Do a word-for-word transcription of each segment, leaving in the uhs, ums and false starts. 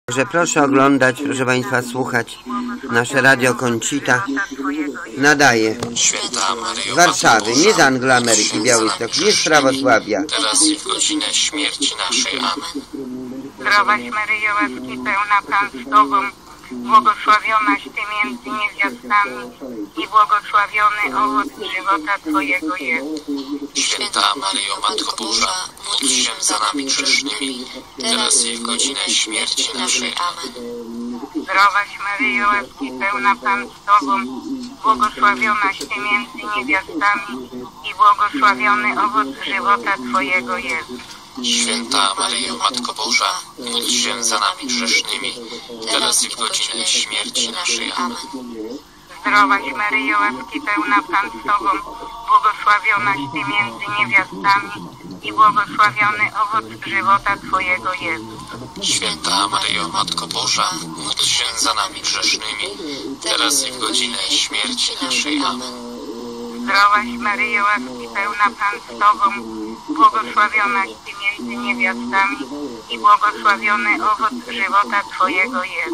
Że proszę oglądać, proszę Państwa, słuchać. Nasze Radio Conchita nadaje z Warszawy, nie z Anglii, Ameryki, Białystok, nie z prawosławia. Teraz i w godzinę śmierci naszej. Amen. Zdrowaś Maryjo, łaski pełna, Pan z Tobą, błogosławionaś Ty między niewiastami i błogosławiony owoc żywota Twojego jest. Święta Maryjo, Matko Boża, módl się za nami grzesznymi, teraz i w godzinę śmierci naszej. Amen. Zdrowaś Maryjo, łaski pełna, Pan z Tobą, błogosławionaś Ty między niewiastami i błogosławiony owoc żywota Twojego jest. Święta Maryjo, Matko Boża, módl się za nami grzesznymi, teraz i w godzinę śmierci naszej. Amen. Zdrowaś Maryjo, łaski pełna, Pan z Tobą, błogosławionaś Ty między niewiastami i błogosławiony owoc żywota Twojego jest. Święta Maryjo, Matko Boża, módl się za nami grzesznymi, teraz i w godzinę śmierci naszej. Amen. Zdrowaś Maryjo, łaski pełna, Pan z Tobą, błogosławionaś Ty między niewiastami i błogosławiony owoc żywota Twojego jest.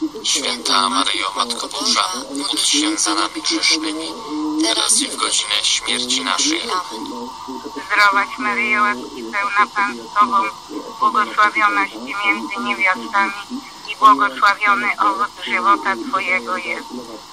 Święta Maryjo, Matko Boża, módl się za nami grzesznymi, teraz i w godzinę śmierci naszej. Amen. Zdrowaś Maryjo, łaski pełna, Pan z Tobą, błogosławionaś Ty między niewiastami i błogosławiony owoc żywota Twojego jest.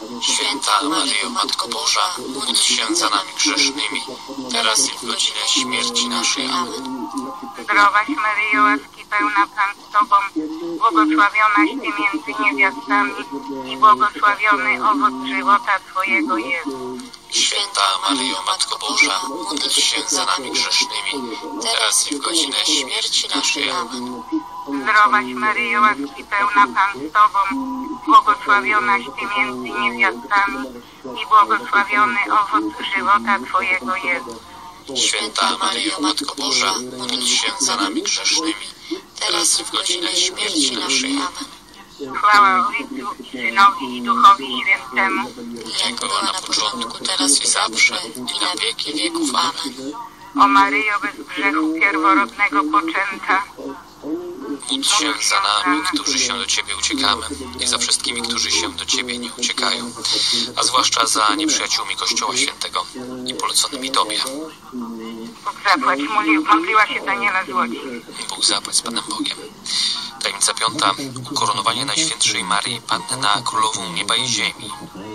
Święta Maryjo, Matko Boża, módl się za nami grzesznymi, teraz i w godzinę śmierci naszej. Amen. Zdrowaś Maryjo, łaski pełna, Pan z Tobą, błogosławionaś Ty między niewiastami i błogosławiony owoc żywota Twojego jest. Święta Maryjo, Matko Boża, módl się za nami grzesznymi, teraz i w godzinę śmierci naszej. Amen. Zdrowaś Maryjo, łaski pełna, Pan z Tobą, błogosławionaś Ty między niewiastami i błogosławiony owoc żywota Twojego jest. Święta Maryjo, Matko Boża, módl się za nami grzesznymi, teraz i w godzinę śmierci naszej. Amen. Chwała Ojcu i Synowi i Duchowi Świętemu, jak była na początku, teraz i zawsze, i na wieki wieków. Amen. O Maryjo, bez grzechu pierworodnego poczęta, Módl się za nami, którzy się do Ciebie uciekamy, i za wszystkimi, którzy się do Ciebie nie uciekają, a zwłaszcza za nieprzyjaciółmi Kościoła Świętego i poleconymi Tobie. Bóg zapłać, modliła się Daniela z Łodzi. Bóg zapłać z Panem Bogiem. Tajemnica piąta. Ukoronowanie Najświętszej Maryi, Panny na Królową Nieba i Ziemi.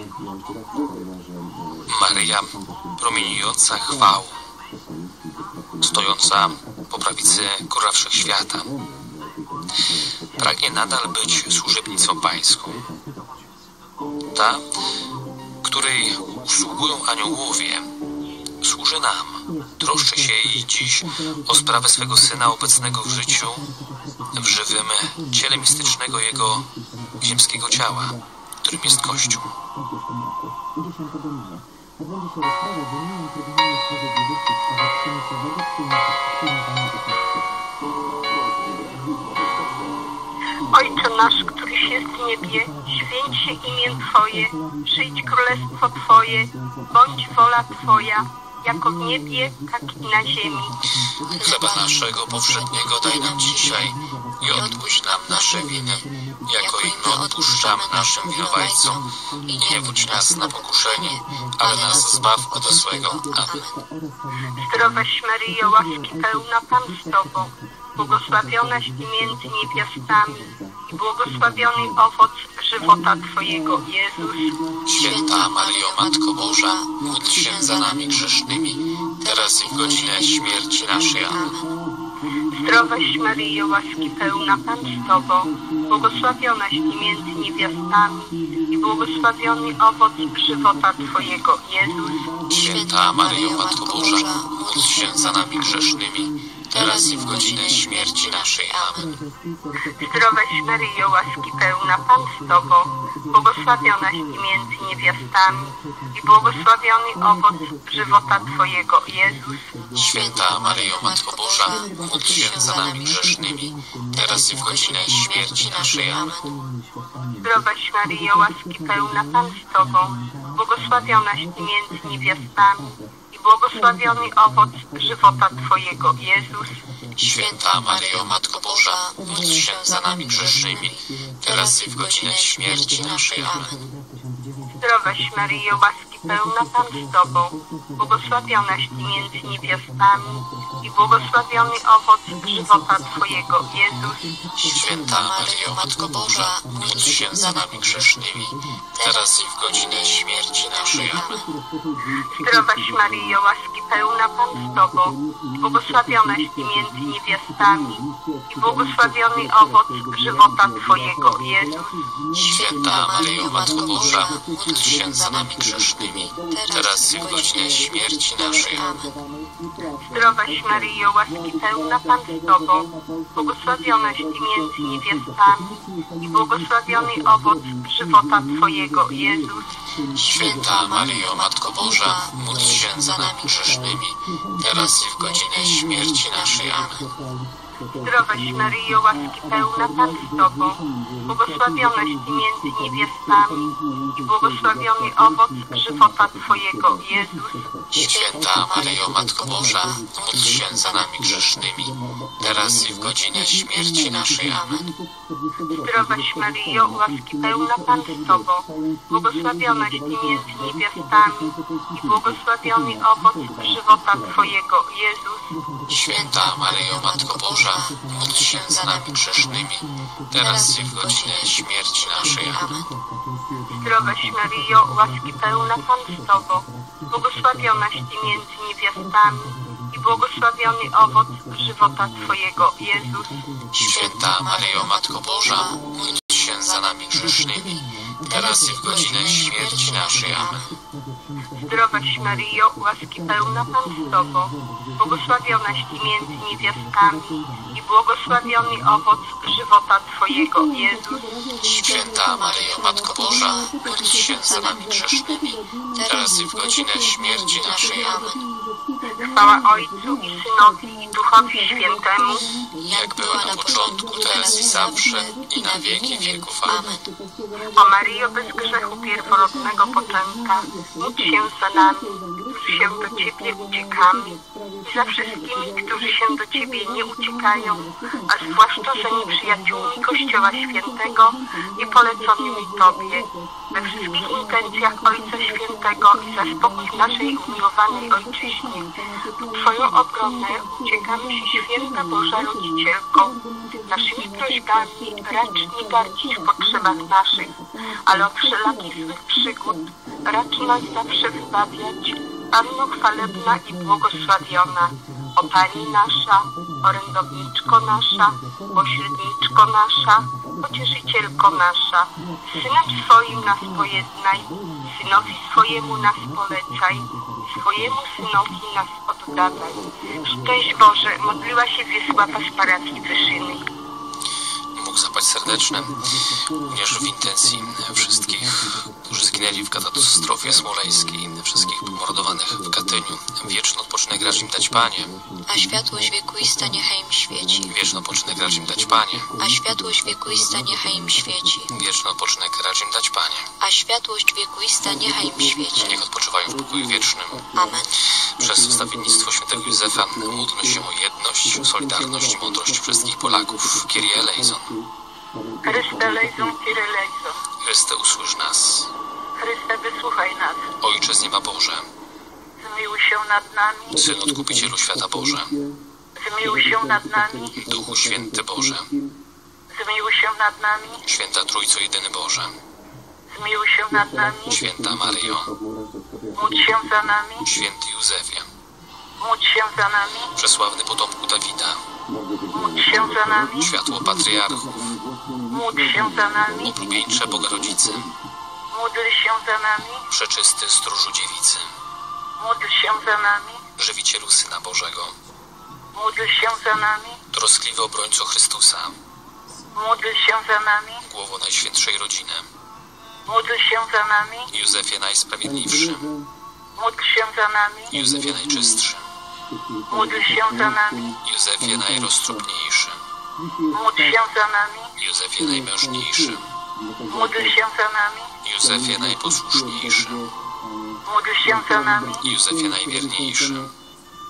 Maryja, promieniująca chwałą, stojąca po prawicy Króla Wszechświata, pragnie nadal być służebnicą Pańską. Ta, której usługują aniołowie, służy nam. Troszczy się i dziś o sprawę swego Syna obecnego w życiu, w żywym ciele mistycznego Jego ziemskiego ciała, którym jest Kościół. Ojcze nasz, któryś jest w niebie, święć się imię Twoje, przyjdź królestwo Twoje, bądź wola Twoja, jako w niebie, tak i na ziemi. Chleba naszego powszedniego daj nam dzisiaj i odpuść nam nasze winy, jako i my odpuszczamy naszym winowajcom. I nie wódź nas na pokuszenie, ale nas zbaw od złego. Amen. Zdrowaś Maryjo, łaski pełna, Pan z Tobą, błogosławionaś Ty między niewiastami i błogosławiony owoc żywota Twojego, Jezus. Święta Maryjo, Matko Boża, módl się za nami grzesznymi, teraz i w godzinę śmierci naszej. Amen. Zdrowaś Maryjo, łaski pełna, Pan z Tobą, błogosławionaś Ty między niewiastami i błogosławiony owoc żywota Twojego, Jezus. Święta Maryjo, Matko Boża, módl się za nami grzesznymi, teraz i w godzinę śmierci naszej. Amen. Zdrowaś Maryjo, łaski pełna, Pan z Tobą, błogosławionaś Ty między niewiastami i błogosławiony owoc żywota Twojego, Jezus. Święta Maryjo, Matko Boża, módl się za nami grzesznymi, teraz i w godzinę śmierci naszej. Amen. Zdrowaś Maryjo, łaski pełna, Pan z Tobą, błogosławionaś Ty między niewiastami i błogosławiony owoc żywota Twojego, Jezus. Święta Maryjo, Matko Boża, módl się za nami grzesznymi, teraz i w godzinę śmierci naszej. Amen. Zdrowaś Maryjo, łaski pełna, Pan z Tobą, błogosławionaś Ty między niewiastami i błogosławiony owoc żywota Twojego, Jezus. Święta Maryjo, Matko Boża, módl się za nami grzesznymi, teraz i w godzinę śmierci naszej. Amen. Zdrowaś Maryjo, łaski pełna, Pan z Tobą, błogosławionaś Ty między niewiastami i błogosławiony owoc żywota Twojego, Jezus. Święta Maryjo, Matko Boża, módl się za nami grzesznymi, teraz i w godzinę śmierci naszej. Amen. Zdrowaś Maryjo, łaski pełna, Pan z Tobą, błogosławionaś Ty między niewiastami i błogosławiony owoc żywota Twojego, Jezus. Święta Maryjo, Matko Boża, módl się za nami grzesznymi, teraz i w godzinę śmierci naszej. Amen. Zdrowaś Maryjo, łaski pełna, Pan z Tobą, błogosławionaś Ty między niewiastami i błogosławiony owoc żywota Twojego, Jezus. Święta Maryjo, Matko Boża, módl się za nami grzesznymi, teraz i w godzinę śmierci naszej. Amen. Zdrowaś Maryjo, łaski pełna, Pan z Tobą, błogosławionaś Ty między niewiastami i błogosławiony owoc żywota Twojego, Jezus. Święta Maryjo, Matko Boża, módl się za nami grzesznymi, teraz i w godzinę śmierci naszej. Amen. Zdrowaś Maryjo, łaski pełna, Pan z Tobą, błogosławionaś Ty między niewiastami i błogosławiony owoc żywota Twojego, Jezus. Święta Maryjo, Matko Boża, módl się za nami grzesznymi, teraz i w godzinę śmierci naszej. Amen. Zdrowaś Maryjo, łaski pełna, Pan z Tobą, błogosławionaś Ty między niewiastami i błogosławiony owoc żywota Twojego, Jezus. Święta Maryjo, Matko Boża, módl się za nami grzesznymi, teraz i w godzinę śmierci naszej. Amen. Chwała Ojcu i Synowi i Duchowi Świętemu, jak była na początku, teraz i zawsze, i na wieki wieków. Amen. o Maryjo bez grzechu pierworodnego poczęta, módl się za nami, którzy się do Ciebie uciekamy, i za wszystkimi, którzy się do Ciebie nie uciekają, a zwłaszcza za nieprzyjaciółmi Kościoła Świętego i poleconymi Tobie, we wszystkich intencjach Ojca Świętego i za spokój w naszej umiłowanej Ojczyźnie. W Twoją obronę uciekamy się, Święta Boża Rodzicielko. Naszymi prośbami racz nie gardzić w potrzebach naszych, ale od wszelakich złych przygód racz nas zawsze wybawiać. Panno chwalebna i błogosławiona, o Pani nasza, orędowniczko nasza, pośredniczko nasza, pocieszycielko nasza, Synem swoim nas pojednaj, Synowi swojemu nas polecaj, swojemu Synowi nas oddawaj. Szczęść Boże, modliła się Wiesława z parafii Wyszyny. Bóg zapłać serdeczne, również w intencji wszystkich, którzy zginęli w katastrofie smoleńskiej, wszystkich pomordowanych w Katyniu. Wieczny odpoczynek racz im dać, Panie. A światłość wiekuista niechaj im świeci. Wieczny odpoczynek racz im dać, Panie. A światłość wiekuista niechaj im świeci. Wieczny odpoczynek racz im dać, Panie. A światłość wiekuista niechaj im świeci. Niech odpoczywają w pokoju wiecznym. Amen. Przez wstawiennictwo świętego Józefa módlmy się o jedność, solidarność i mądrość wszystkich Polaków. Kyrie eleison. Chryste lejzon, Kyrie lejzon. Chryste, usłysz nas. Chryste, wysłuchaj nas. Ojcze z nieba Boże, Zmiłuj się nad nami. Syn Odkupicielu świata Boże, Zmiłuj się nad nami. Duchu Święty Boże, Zmiłuj się nad nami. Święta Trójco Jedyny Boże, Zmiłuj się nad nami. Święta Maryjo, Módl się za nami. Święty Józefie, Módl się za nami. przesławny potomku Dawida, Módl się za nami. światło patriarchów, Módl się za nami. oblubieńcze Boga Rodzicy, Módl się za nami. przeczysty stróżu dziewicy, Módl się za nami. żywicielu Syna Bożego, Módl się za nami. troskliwy obrońco Chrystusa, Módl się za nami. głowo Najświętszej Rodziny, Módl się za nami. Józefie Najsprawiedliwszy, Módl się za nami. Józefie Najczystszy, Módl się za nami. Józefie Najroztropniejszy, Módl się za nami. Józefie Najmężniejszy, Módl się za nami. Józefie Najposłuszniejszy, Módl się za nami. Józefie Najwierniejszy,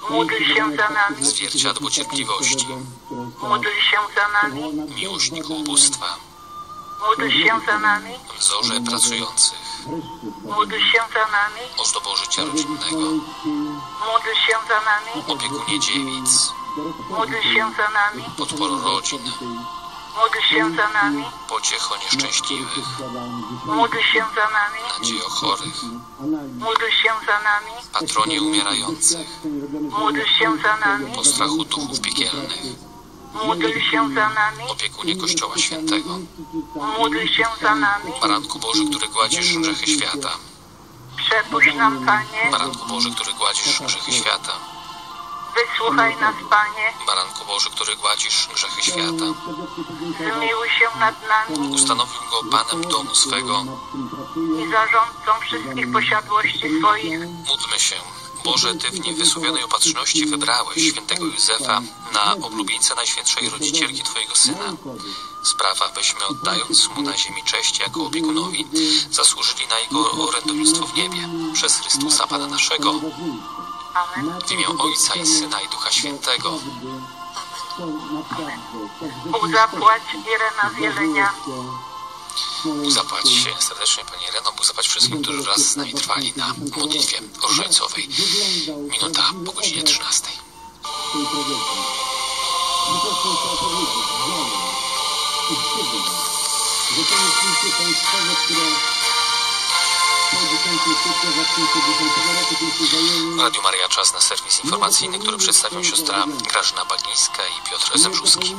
módl się za nami, zwierciadło cierpliwości, módl się za nami, miłośnik ubóstwa, módl się za nami, wzorze pracujących, módl się za nami, ozdobo życia rodzinnego, módl się za nami, opiekunie dziewic, módl się za nami, podporo rodzin, módl się za nami, pociecho nieszczęśliwych, módl się za nami, nadziejo chorych, módl się za nami, patronie umierających, módl się za nami, postrachu duchów piekielnych, módl się za nami, opiekunie Kościoła Świętego, módl się za nami, Baranku Boży, który gładzisz grzechy świata, przepuść nam, Panie, Baranku Boży, który gładzisz grzechy świata, wysłuchaj nas, Panie, Baranku Boży, który gładzisz grzechy świata, zmiłuj się nad nami ustanowił go Panem domu swego. i zarządcą wszystkich posiadłości swoich. Módlmy się. Boże, Ty w niewysłowionej opatrzności wybrałeś świętego Józefa na oblubieńca Najświętszej Rodzicielki Twojego Syna. Spraw, abyśmy oddając Mu na ziemi cześć jako opiekunowi, zasłużyli na Jego orędownictwo w niebie. Przez Chrystusa Pana naszego. Amen. W imię Ojca i Syna i Ducha Świętego. Bóg zapłać Irena z Jelenia. Bóg zapłać się serdecznie Pani Ireno, Bóg zapłać wszystkim, którzy raz z nami trwali na modlitwie różańcowej. Minuta po godzinie trzynastej. Radio Maria, czas na serwis informacyjny, który przedstawią siostra Grażyna Bagińska i Piotr Zembrzuski.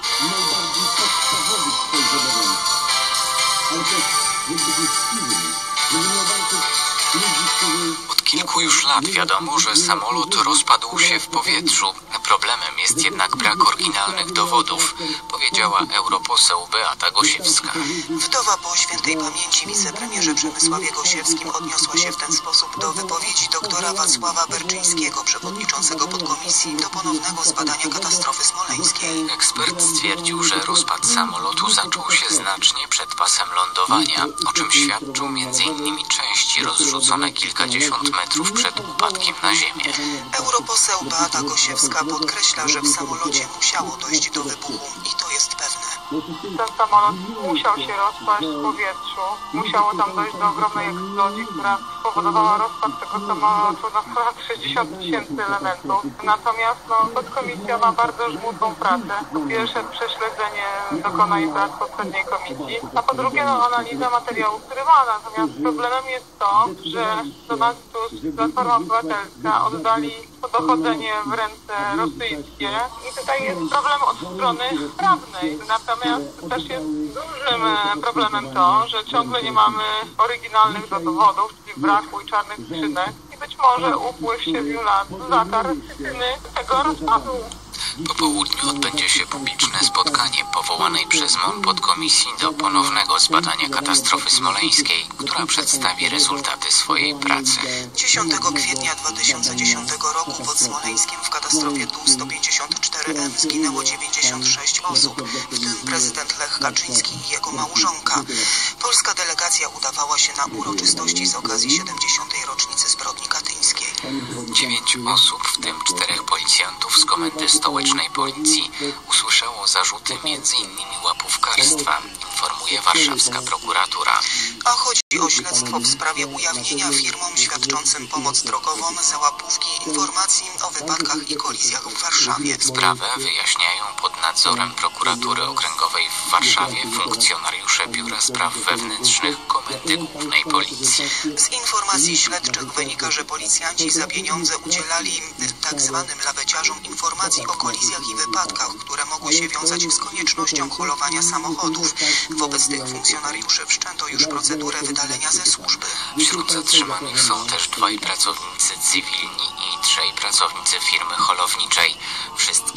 Od kilku już lat wiadomo, że samolot rozpadł się w powietrzu. Problemem jest jednak brak oryginalnych dowodów, powiedziała europoseł Beata Gosiewska. Wdowa po świętej pamięci wicepremierze Przemysławie Gosiewskim odniosła się w ten sposób do wypowiedzi doktora Wacława Berczyńskiego, przewodniczącego podkomisji do ponownego zbadania katastrofy smoleńskiej. Ekspert stwierdził, że rozpad samolotu zaczął się znacznie przed pasem lądowania, o czym świadczą między innymi części rozrzucone kilkadziesiąt metrów przed upadkiem na ziemię. Europoseł Beata Gosiewska podkreśla, że w samolocie musiało dojść do wybuchu i to jest pewne. Ten samolot musiał się rozpaść w powietrzu. Musiało tam dojść do ogromnej eksplozji, która spowodowała rozpad tego samolotu na ponad sześćdziesiąt tysięcy elementów. Natomiast no, podkomisja ma bardzo żmudną pracę. Po pierwsze prześledzenie dokona jej prac poprzedniej komisji, a po drugie no, analiza materiału, który ma. Natomiast problemem jest to, że Donald Tusk, Platforma Obywatelska oddali dochodzenie w ręce rosyjskie i tutaj jest problem od strony prawnej. Natomiast też jest dużym problemem to, że ciągle nie mamy oryginalnych dowodów, czyli braku i czarnych skrzynek i być może upływ siedmiu lat zatarł przyczyny tego rozpadu. Po południu odbędzie się publiczne spotkanie powołanej przez M O N podkomisji do ponownego zbadania katastrofy smoleńskiej, która przedstawi rezultaty swojej pracy. dziesiątego kwietnia dwa tysiące dziesiątego roku pod Smoleńskiem w katastrofie Tu sto pięćdziesiąt cztery M zginęło dziewięćdziesiąt sześć osób, w tym prezydent Lech Kaczyński i jego małżonka. Polska delegacja udawała się na uroczystości z okazji siedemdziesiątej rocznicy zbrodni katyńskiej. Dziewięć osób, w tym czterech policjantów z Komendy Stołecznej Policji, usłyszało zarzuty między innymi łapówkarstwa, informuje warszawska prokuratura. A chodzi o śledztwo w sprawie ujawnienia firmom świadczącym pomoc drogową za łapówki informacji o wypadkach i kolizjach w Warszawie. Sprawę wyjaśniają pod nadzorem prokuratury okręgowej w Warszawie funkcjonariusze Biura Spraw Wewnętrznych Komendy Głównej Policji. Z informacji śledczych wynika, że policjanci za pieniądze udzielali tak zwanym laweciarzom informacji o kolizjach i wypadkach, które mogły się wiązać z koniecznością holowania samochodów. Wobec tych funkcjonariuszy wszczęto już procedurę wydalenia ze służby. Wśród zatrzymanych są też dwaj pracownicy cywilni i trzej pracownicy firmy holowniczej. Wszystkim przedstawiono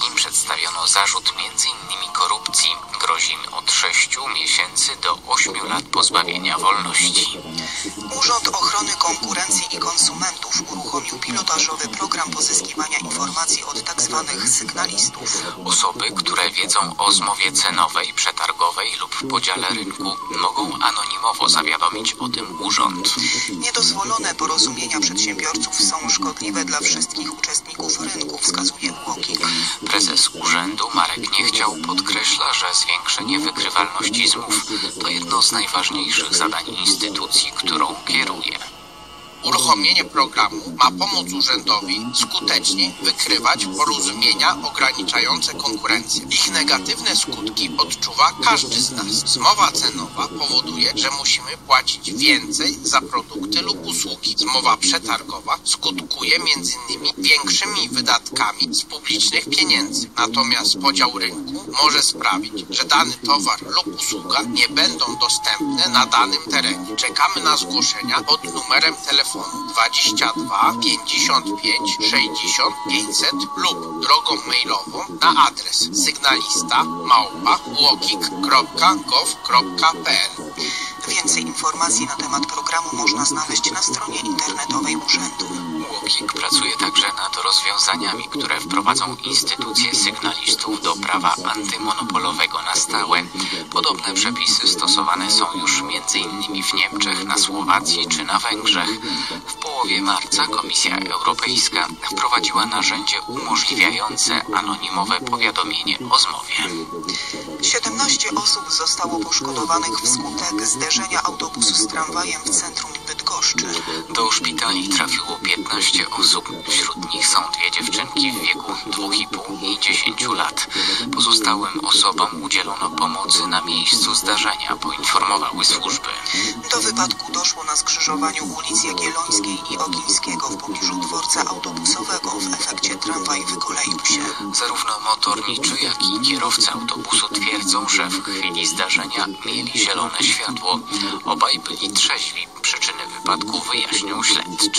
postawiono zarzut między innymi korupcji. Grozi im od sześciu miesięcy do ośmiu lat pozbawienia wolności. Urząd Ochrony Konkurencji i Konsumentów uruchomił pilotażowy program pozyskiwania informacji od tzw. sygnalistów. Osoby, które wiedzą o zmowie cenowej, przetargowej lub podziale rynku, mogą anonimowo zawiadomić o tym urząd. Niedozwolone porozumienia przedsiębiorców są szkodliwe dla wszystkich uczestników rynku, wskazuje UOKiK. Prezes urzędu Marek Niechciał podkreśla, że zwiększenie wykrywalności zmów to jedno z najważniejszych zadań instytucji, którą kieruje. Uruchomienie programu ma pomóc urzędowi skutecznie wykrywać porozumienia ograniczające konkurencję. Ich negatywne skutki odczuwa każdy z nas. Zmowa cenowa powoduje, że musimy płacić więcej za produkty lub usługi. Zmowa przetargowa skutkuje między innymi większymi wydatkami z publicznych pieniędzy. Natomiast podział rynku może sprawić, że dany towar lub usługa nie będą dostępne na danym terenie. Czekamy na zgłoszenia pod numerem telefonu dwadzieścia dwa pięćdziesiąt pięć sześćdziesiąt pięćset lub drogą mailową na adres sygnalista małpa uokik kropka gov kropka pl. Więcej informacji na temat programu można znaleźć na stronie internetowej urzędu. UOKiK pracuje także nad rozwiązaniami, które wprowadzą instytucje sygnalistów do prawa antymonopolowego na stałe. Podobne przepisy stosowane są już między innymi w Niemczech, na Słowacji czy na Węgrzech. W połowie marca Komisja Europejska wprowadziła narzędzie umożliwiające anonimowe powiadomienie o zmowie. siedemnaście osób zostało poszkodowanych wskutek zderzenia autobusu z tramwajem w centrum Bydgoszczy. Do szpitali trafiło piętnaście osób. Wśród nich są dwie dziewczynki w wieku dwóch i pół i dziesięciu lat. Pozostałym osobom udzielono pomocy na miejscu zdarzenia, poinformowały służby. Do wypadku doszło na skrzyżowaniu ulic Jagiellońskiej i Ogińskiego w pobliżu dworca autobusowego. W efekcie tramwaj wykoleił się. Zarówno motorniczy, jak i kierowca autobusu twierdzą, że w chwili zdarzenia mieli zielone światło. Obaj byli trzeźwi. Przyczyny wypadku wyjaśnią śledczy.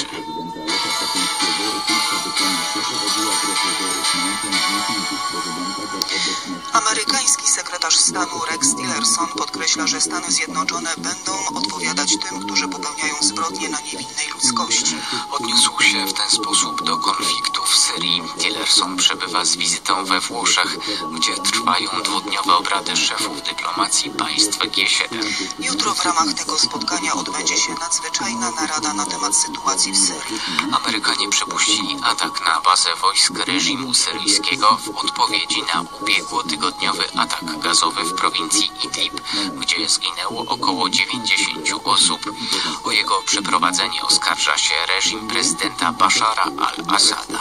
Amerykański sekretarz stanu Rex Tillerson podkreśla, że Stany Zjednoczone będą odpowiadać tym, którzy popełniają zbrodnie na niewinnej ludzkości. Odniósł się w ten sposób do konfliktu w Syrii. Tillerson przebywa z wizytą we Włoszech, gdzie trwają dwudniowe obrady szefów dyplomacji państw G siedem. Jutro w ramach tego spotkania odbędzie się nadzwyczajna narada na temat sytuacji w Syrii. Amerykanie przypuścili atak na bazę wojsk reżimu syryjskiego w odpowiedzi na ubiegłotygodniowy atak gazowy w prowincji Idlib, gdzie zginęło około dziewięćdziesięciu osób. O jego przeprowadzenie oskarża się reżim prezydenta Bashara al-Assada.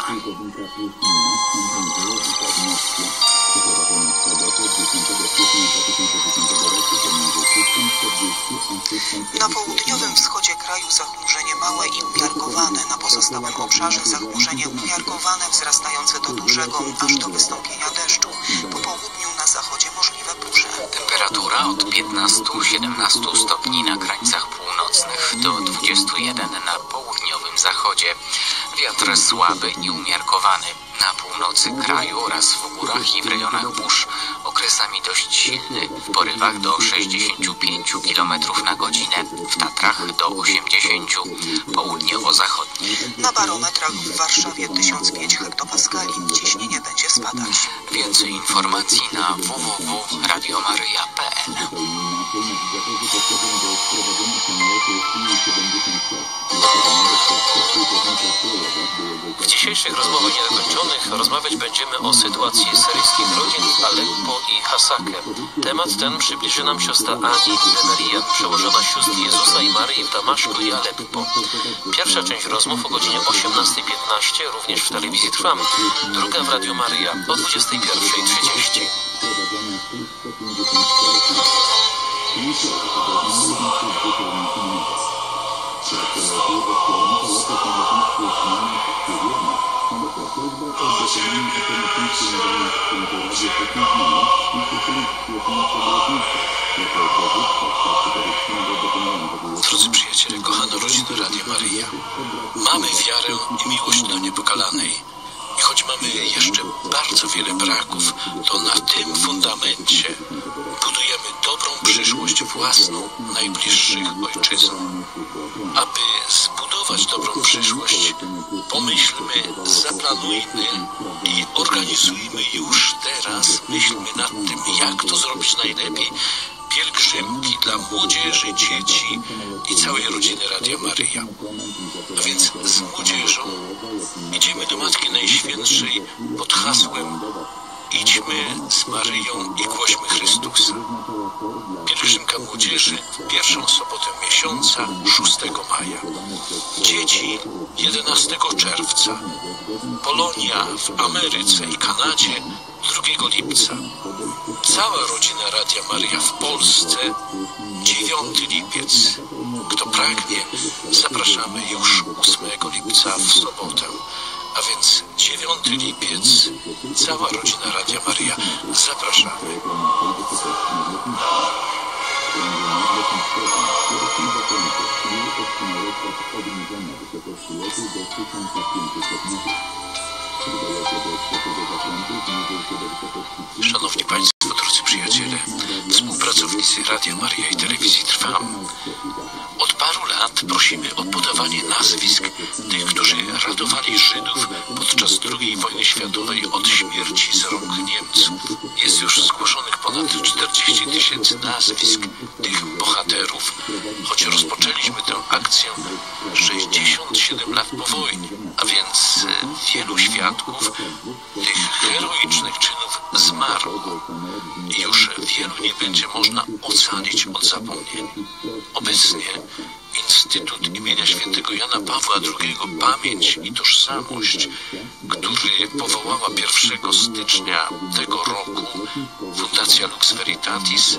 Na południowym wschodzie kraju zachmurzenie małe i umiarkowane, na pozostałym obszarze zachmurzenie umiarkowane wzrastające do dużego, aż do wystąpienia deszczu. Po południu na zachodzie możliwe burze. Temperatura od piętnastu do siedemnastu stopni na krańcach północnych do dwudziestu jeden na południowym zachodzie. Wiatr słaby i umiarkowany. Na północy kraju oraz w górach i w rejonach burz, okresami dość silny, w porywach do sześćdziesięciu pięciu kilometrów na godzinę, w Tatrach do osiemdziesięciu, południowo-zachodniej. Na barometrach w Warszawie tysiąc pięć hektopaskali, ciśnienie będzie spadać. Więcej informacji na w w w kropka radio maryja kropka p l. W dzisiejszych rozmowach niedokończonych rozmawiać będziemy o sytuacji syryjskich rodzin w Aleppo i Hasake. Temat ten przybliży nam siostra Ani Demerian, przełożona sióstr Jezusa i Maryi w Damaszku i Aleppo. Pierwsza część rozmów o godzinie osiemnastej piętnaście, również w telewizji Trwam. Druga w Radio Maryja o dwudziestej pierwszej trzydzieści. Drodzy przyjaciele, kochane rodziny Radia Maryja, mamy wiarę i miłość do niepokalanej. I choć mamy jeszcze bardzo wiele braków, to na tym fundamencie budujemy dobrą przyszłość własną, najbliższych ojczyzn. Aby zbudować dobrą przyszłość, pomyślmy, zaplanujmy i organizujmy już teraz, myślmy nad tym, jak to zrobić najlepiej. Pielgrzymki dla młodzieży, dzieci i całej rodziny Radia Maryja. A więc z młodzieżą idziemy do Matki Najświętszej pod hasłem idźmy z Maryją i głośmy Chrystusa. Pielgrzymka młodzieży pierwszą sobotę miesiąca, szóstego maja. Dzieci jedenastego czerwca. Polonia w Ameryce i Kanadzie drugiego lipca. Cała rodzina Radia Maryja w Polsce dziewiąty lipiec. Kto pragnie, zapraszamy już ósmego lipca w sobotę. A więc dziewiąty lipiec, cała rodzina Radia Maryja, zapraszamy. Szanowni Państwo, drodzy przyjaciele, współpracownicy Radia Maryja i Telewizji Trwam. Od paru lat prosimy o podawanie nazwisk tych, którzy ratowali Żydów podczas drugiej wojny światowej od śmierci z rąk Niemców. Jest już zgłoszonych ponad czterdzieści tysięcy nazwisk tych bohaterów, choć rozpoczęliśmy tę akcję sześćdziesiąt siedem lat po wojnie, a więc wielu świadków tych heroicznych czynów zmarło i już wielu nie będzie można ocalić od zapomnienia. Obecnie Instytut imienia świętego Jana Pawła drugiego Pamięć i Tożsamość, który powołała pierwszego stycznia tego roku Fundacja Lux Veritatis,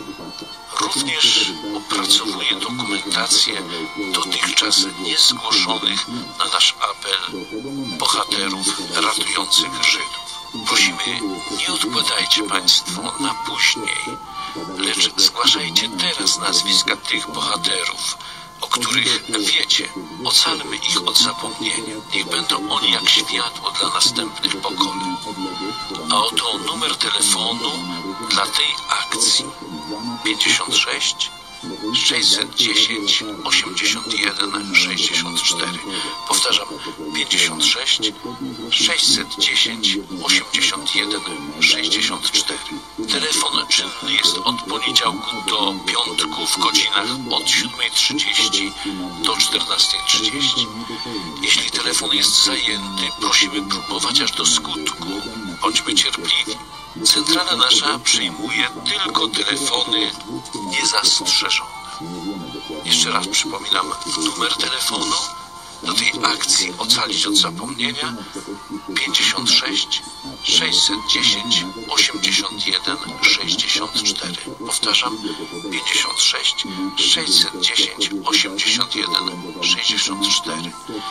również opracowuje dokumentację dotychczas niezgłoszonych na nasz apel bohaterów ratujących Żydów. Prosimy, nie odkładajcie Państwo na później, lecz zgłaszajcie teraz nazwiska tych bohaterów, o których wiecie. Ocalmy ich od zapomnienia. Niech będą oni jak światło dla następnych pokoleń. A oto numer telefonu dla tej akcji: pięćdziesiąt sześć sześćset dziesięć osiemdziesiąt jeden sześćdziesiąt cztery. Powtarzam, pięćdziesiąt sześć sześćset dziesięć osiemdziesiąt jeden sześćdziesiąt cztery. Telefon czynny jest od poniedziałku do piątku w godzinach od siódmej trzydzieści do czternastej trzydzieści. Jeśli telefon jest zajęty, prosimy próbować aż do skutku. Bądźmy cierpliwi. Centrala nasza przyjmuje tylko telefony niezastrzeżone. Jeszcze raz przypominam, numer telefonu do tej akcji Ocalić od zapomnienia: pięćdziesiąt sześć sześćset dziesięć osiemdziesiąt jeden sześćdziesiąt cztery. Powtarzam, pięćdziesiąt sześć sześćset dziesięć osiemdziesiąt jeden sześćdziesiąt cztery.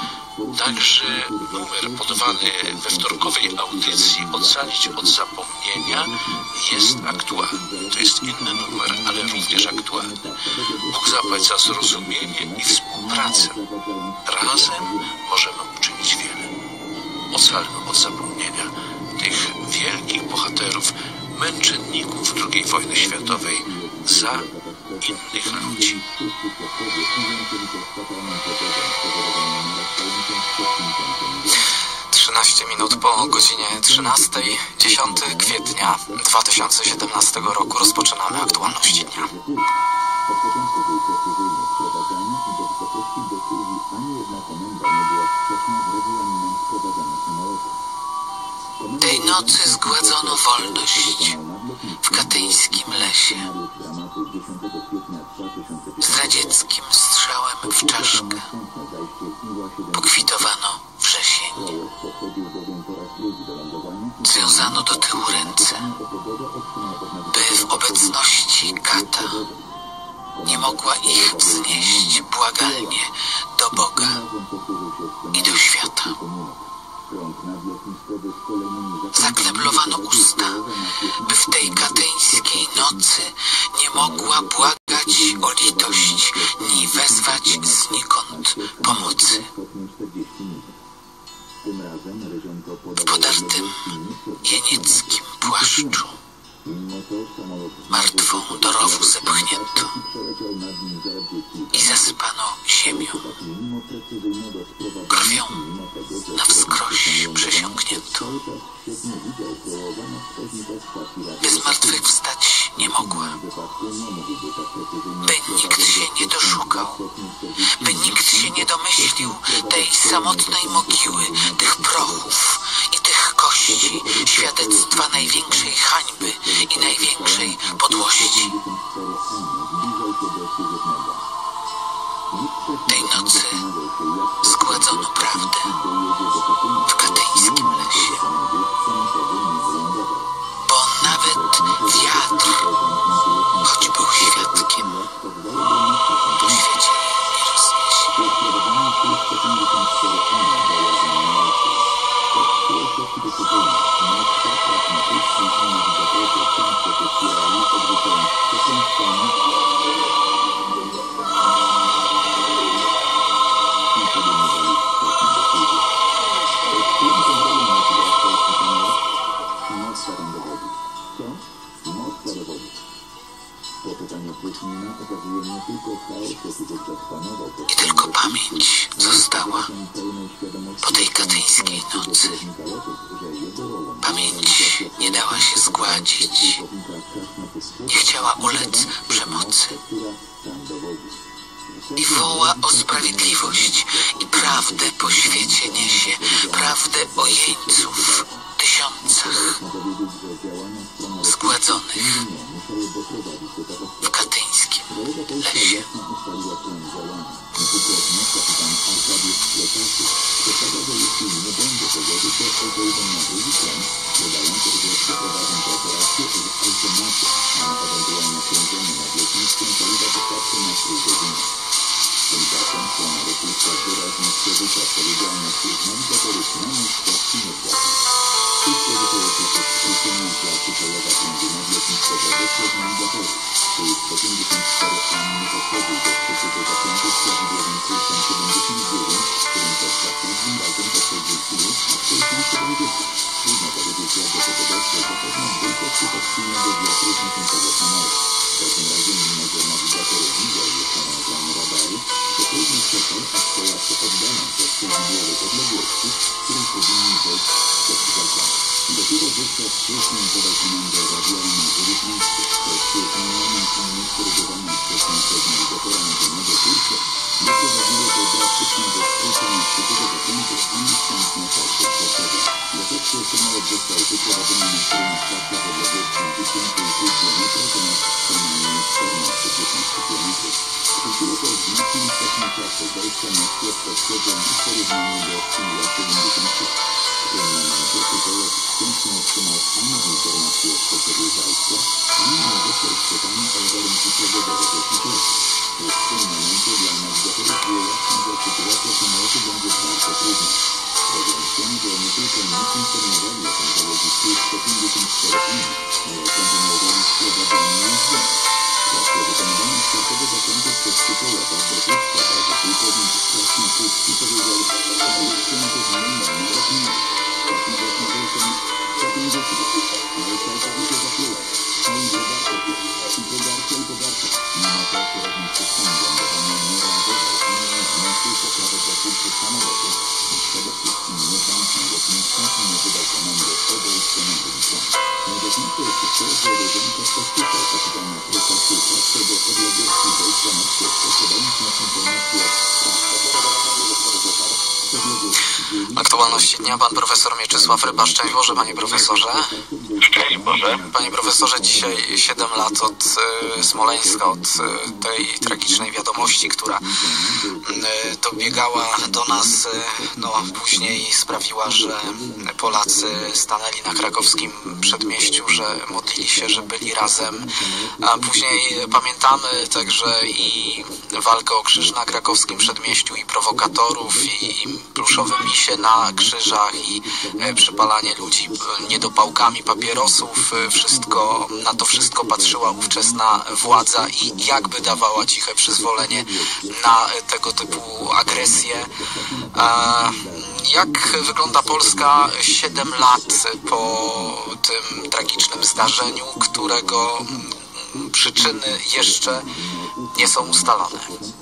Także numer podawany we wtorkowej audycji Ocalić od zapomnienia jest aktualny. To jest inny numer, ale również aktualny. Bóg zapłać za zrozumienie i współpracę. Razem możemy uczynić wiele. Ocalmy od zapomnienia tych wielkich bohaterów, męczenników drugiej wojny światowej za innych ludzi. trzynaście minut po godzinie trzynastej, dziesiątego kwietnia dwa tysiące siedemnastego roku rozpoczynamy aktualności dnia. Tej nocy zgładzono wolność w katyńskim lesie. Zdradzieckim strzałem w czaszkę pokwitowano wrzesień. Związano do tyłu ręce, by w obecności kata nie mogła ich wznieść błagalnie do Boga i do świata. Zakneblowano usta, by w tej katyńskiej nocy nie mogła błagać o litość, ni wezwać znikąd pomocy. w podartym jenieckim płaszczu. Martwą do rowu zepchnięto i zasypano ziemią. Krwią na wskroś przesiąkniętą. By zmartwychwstać nie mogła. By nikt się nie doszukał. By nikt się nie domyślił tej samotnej mogiły, tych prochów i tych kości, świadectwa największej hańby i największej podłości. Tej nocy zgładzono prawdę w katyńskim lesie, bo nawet wiatr, choć był świadkiem, po świecie nie rozniesie. I tylko pamięć została po tej katyńskiej nocy. Pamięć nie dała się zgładzić, nie chciała ulec przemocy i woła o sprawiedliwość i prawdę po świecie niesie, prawdę o jeńców, tysiącach zgładzonych w katyńskim lesie. Aktualności dnia pan profesor Mieczysław Ryba. Szczęść Boże, panie profesorze. Szczęść Boże. Panie profesorze, dzisiaj siedem lat od y, Smoleńska, od y, tej tragicznej wiadomości, która y, dobiegała do nas, y, no później sprawiła, że Polacy stanęli na krakowskim przedmieściu, że modlili się, że byli razem, a później pamiętamy także i walkę o krzyż na krakowskim przedmieściu i prowokatorów i, i pluszowe misie na krzyżach i e, przypalanie ludzi niedopałkami papierosów. Wszystko, na to wszystko patrzyła ówczesna władza i jakby dawała ciche przyzwolenie na tego typu agresję. A Jak wygląda Polska siedem lat po tym tragicznym zdarzeniu, którego przyczyny jeszcze nie są ustalone?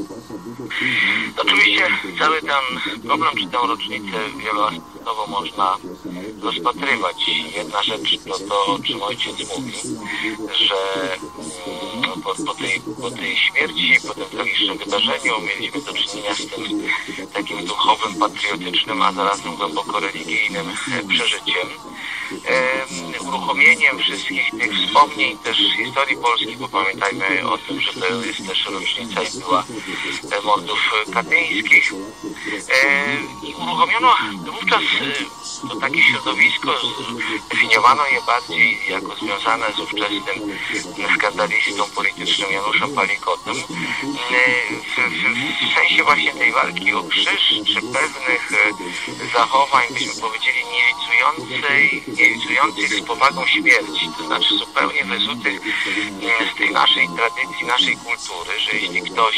Oczywiście cały ten problem, czy tę rocznicę wieloaspektowo można rozpatrywać. Jedna rzecz to to, o czym ojciec mówi, że po, po, tej, po tej śmierci, po tym tragicznym wydarzeniu mieliśmy do czynienia z tym takim duchowym, patriotycznym, a zarazem głęboko religijnym przeżyciem. E, uruchomieniem wszystkich tych wspomnień też historii Polski, bo pamiętajmy o tym, że to jest też rocznica i była mordów katyńskich. E, I uruchomiono wówczas e, to takie środowisko, definiowano je bardziej jako związane z ówczesnym skandalistą politycznym Januszem Palikotem. E, w, w, w sensie właśnie tej walki o krzyż, czy pewnych e, zachowań, byśmy powiedzieli, nielicującej nielicujących z powagą śmierci, to znaczy zupełnie wyzutych z tej naszej tradycji, naszej kultury, że jeśli ktoś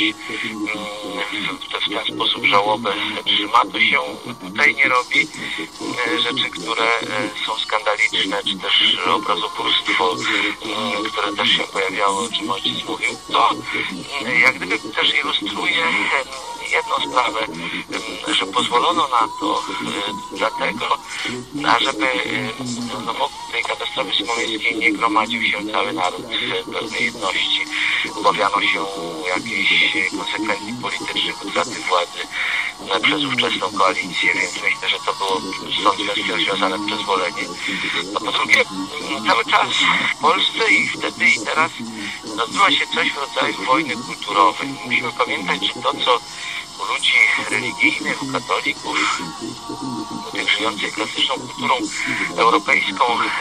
w, w ten sposób żałobę trzyma, to się tutaj nie robi rzeczy, które są skandaliczne, czy też obrazobójstwo, które też się pojawiało, o czym ojciec mówił, to jak gdyby też ilustruje jedną sprawę, że pozwolono na to dlatego, ażeby no, wokół tej katastrofy smoleńskiej nie gromadził się cały naród w pełnej jedności. Obawiano się jakichś konsekwencji politycznych, utraty władzy przez ówczesną koalicję, więc myślę, że to było stąd związane przyzwolenie. A po drugie, cały czas w Polsce i wtedy i teraz odbywa się coś w rodzaju wojny kulturowej. Musimy pamiętać, że to, co u ludzi religijnych, u katolików, u tych żyjących klasyczną kulturą europejską,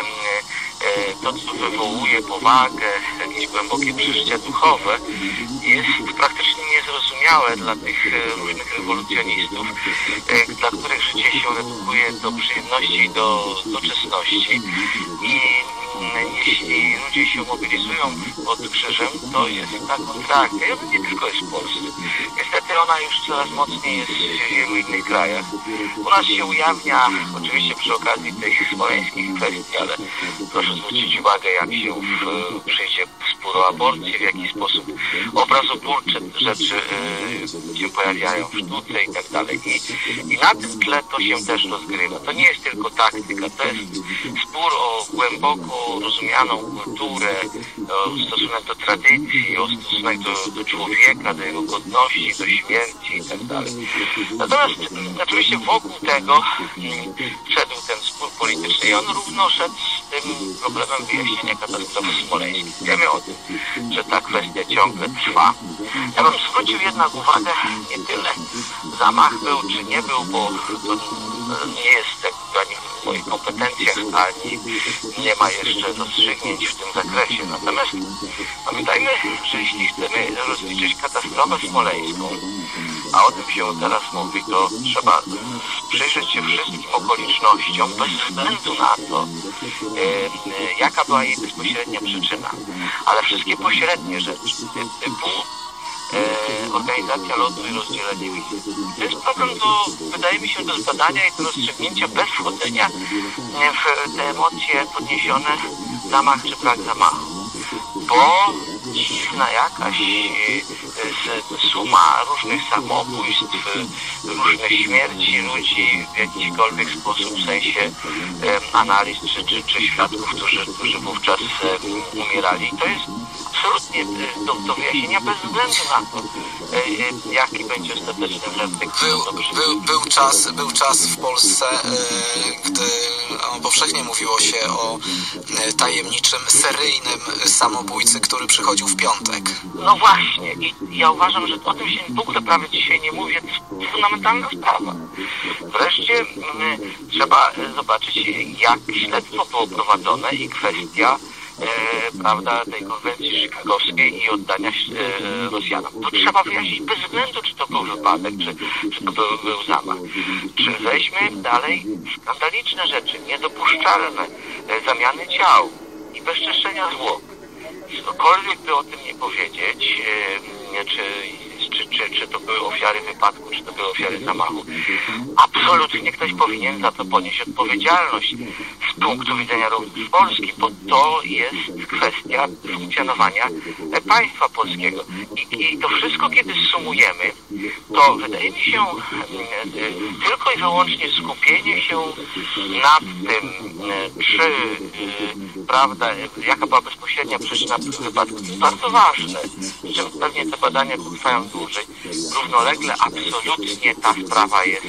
to, co wywołuje powagę, jakieś głębokie przeżycia duchowe, jest praktycznie niezrozumiałe dla tych różnych rewolucjonistów, dla których życie się redukuje do przyjemności i do doczesności. I jeśli ludzie się mobilizują pod krzyżem, to jest ta kontrakcja. Ja nie tylko jest w Polsce. Niestety ona już coraz mocniej jest w wielu innych krajach. U nas się ujawnia, oczywiście przy okazji tych smoleńskich kwestii, ale proszę zwrócić uwagę, jak się w, przyjdzie spór o aborcję, w jaki sposób obrazobórcze rzeczy y, się pojawiają w sztuce i tak dalej. I, I na tym tle to się też rozgrywa. To nie jest tylko taktyka, to jest spór o głęboko rozumianą kulturę, o stosunek do tradycji, o stosunek do, do człowieka, do jego godności, do śmierci i tak dalej. Natomiast oczywiście wokół tego szedł ten spór polityczny i on równo szedł z tym problemem wyjaśnienia katastrofy smoleńskiej. Wiemy o tym, że ta kwestia ciągle trwa. Ja bym zwrócił jednak uwagę, nie tyle zamach był czy nie był, bo to nie jest ani w moich kompetencjach, ani nie ma jeszcze rozstrzygnięć w tym zakresie. Natomiast pamiętajmy, że jeśli chcemy rozliczyć katastrofę smoleńską, a o tym się teraz mówi, to trzeba przyjrzeć się wszystkim okolicznościom bez względu na to, e, jaka była jej bezpośrednia przyczyna. Ale wszystkie pośrednie rzeczy, typu e, organizacja lotu i rozdzielenie wizji. To jest problem do, wydaje mi się, do zbadania i do rozstrzygnięcia bez wchodzenia w te emocje podniesione, zamach czy brak zamachu. Bo dziwna jakaś suma różnych samobójstw, różnych śmierci ludzi w jakikolwiek sposób, w sensie analiz czy, czy, czy świadków, którzy, którzy wówczas umierali. To jest absolutnie do, do wyjaśnienia bez względu na to, jaki będzie ostateczny werdykt. Był, był, był, czas, był czas w Polsce, gdy powszechnie mówiło się o tajemniczym, seryjnym samobójcy, który przychodził w piątek. No właśnie. I ja uważam, że o tym się w ogóle prawie dzisiaj nie mówi. To jest fundamentalna sprawa. Wreszcie m, trzeba zobaczyć, jak śledztwo było prowadzone i kwestia E, prawda, tej konwencji chicagowskiej i oddania e, Rosjanom. To trzeba wyjaśnić bez względu, czy to był wypadek, czy, czy to był, był zamach. Czy weźmy dalej skandaliczne rzeczy, niedopuszczalne e, zamiany ciał i bezczeszczenia zwłok. Cokolwiek by o tym nie powiedzieć, e, czy, czy, czy, czy to były ofiary wypadku, czy to były ofiary zamachu. Absolutnie ktoś powinien za to ponieść odpowiedzialność z punktu widzenia również Polski, bo to jest kwestia funkcjonowania państwa polskiego. I, i to wszystko, kiedy sumujemy, to wydaje mi się tylko i wyłącznie skupienie się nad tym, czy prawda, jaka była bezpośrednia przyczyna wypadku, jest bardzo ważne. Przy czym pewnie te badania potrwają dłużej. Równolegle absolutnie ta sprawa jest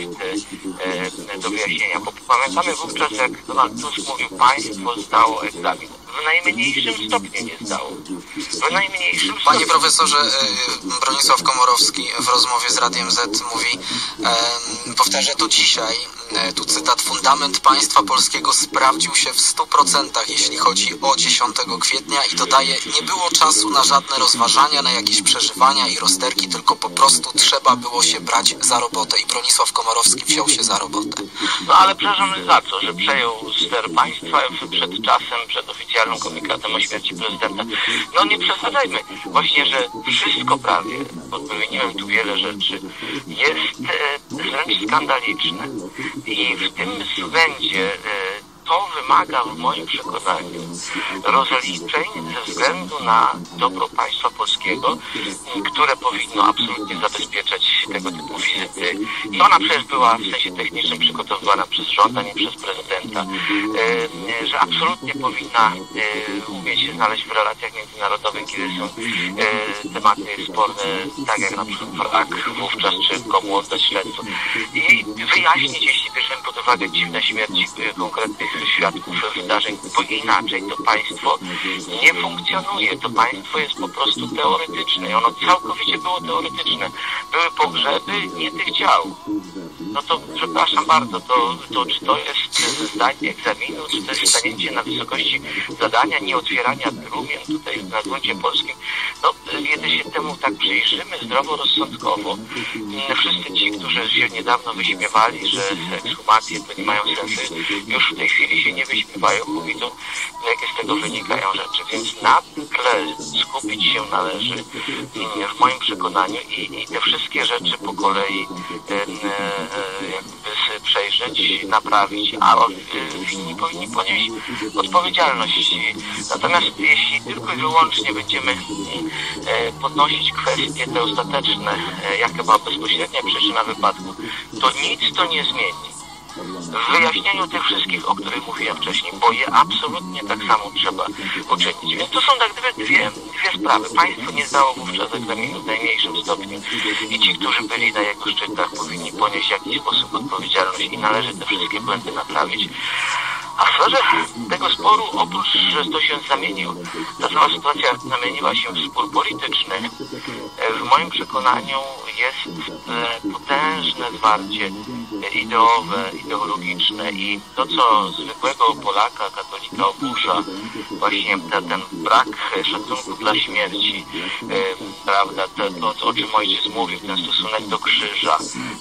e, do wyjaśnienia. Bo pamiętamy wówczas, jak Donald Tusk mówił, państwo zdało egzamin. W najmniejszym stopniu nie zdało. W najmniejszym stopniu. Panie profesorze, Bronisław Komorowski w rozmowie z Radiem Z mówi, e, powtarza to dzisiaj, e, tu cytat, fundament państwa polskiego sprawdził się w stu procentach, jeśli chodzi o dziesiątego kwietnia i dodaje, nie było czasu na żadne rozważania, na jakieś przeżywania i rozterki, tylko po prostu trzeba było się brać za robotę i Bronisław Komorowski wziął się za robotę. No ale przepraszam za co, że przejął ster państwa przed czasem, przed oficjalnym komunikatem o śmierci prezydenta. No nie przesadzajmy. Właśnie, że wszystko prawie, bo wymieniłem tu wiele rzeczy, jest e, wręcz skandaliczne. I w tym względzie e, to wymaga w moim przekonaniu rozliczeń ze względu na dobro państwa polskiego, które powinno absolutnie zabezpieczać tego typu wizyty. I ona przecież była w sensie technicznym przygotowywana przez rząd, a nie przez prezydenta, e, że absolutnie powinna e, umieć się znaleźć w relacjach międzynarodowych, kiedy są e, tematy sporne, tak jak na przykład wrak wówczas, czy komu oddać śledztwo. I wyjaśnić, jeśli bierzemy pod uwagę dziwne śmierci e, konkretnych świadków wydarzeń, bo inaczej to państwo nie funkcjonuje. To państwo jest po prostu teoretyczne i ono całkowicie było teoretyczne. Były pogrzeby nie tych ciał. No to przepraszam bardzo, to, to czy to jest zdanie egzaminu, czy to jest stanięcie na wysokości zadania, nie otwierania trumien tutaj na gruncie polskim. No, kiedy się temu tak przyjrzymy zdroworozsądkowo, wszyscy ci, którzy się niedawno wyśmiewali, że ekshumacje to nie mają sensu, już w tej chwili się nie wyśmiewają, bo widzą, jakie z tego wynikają rzeczy. Więc na tle skupić się należy, w moim przekonaniu, i, i te wszystkie rzeczy po kolei ten, jakby przejrzeć, naprawić, a winni powinni ponieść odpowiedzialność. Natomiast jeśli tylko i wyłącznie będziemy podnosić kwestie te ostateczne, jaka była bezpośrednia przyczyna wypadku, to nic to nie zmieni. W wyjaśnieniu tych wszystkich, o których mówiłem wcześniej, bo je absolutnie tak samo trzeba uczynić. Więc to są tak dwie, dwie, dwie sprawy. Państwo nie zdało wówczas egzaminu w najmniejszym stopniu i ci, którzy byli na jego szczytach, powinni ponieść w jakiś sposób odpowiedzialność i należy te wszystkie błędy naprawić. A w sferze tego sporu, oprócz, że to się zamienił, ta cała sytuacja zamieniła się w spór polityczny, w moim przekonaniu jest potężne zwarcie ideowe, ideologiczne i to, co zwykłego Polaka, katolika oburza, właśnie ten, ten brak szacunku dla śmierci, prawda, to, to, o czym ojciec mówił, ten stosunek do krzyża,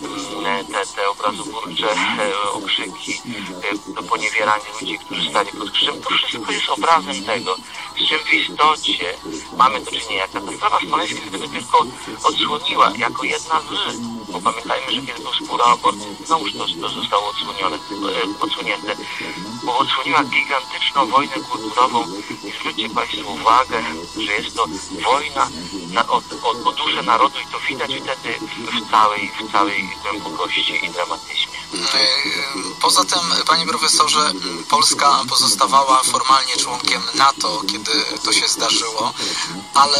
te, te obrazoburcze okrzyki, to poniewieranie ludzi, którzy stali pod krzyżem, to wszystko jest obrazem tego, z czym w istocie mamy do czynienia. Ta sprawa smoleńska tego tylko odsłoniła jako jedna z, bo pamiętajmy, że kiedy był spór o aborcję, znowuż to, to zostało odsłonione, odsłonięte, bo odsłoniła gigantyczną wojnę kulturową i zwróćcie Państwo uwagę, że jest to wojna na, o, o, o duszę narodu i to widać wtedy w całej, w całej głębokości i dramatyzmie. Poza tym, panie profesorze, Polska pozostawała formalnie członkiem NATO, kiedy to się zdarzyło, ale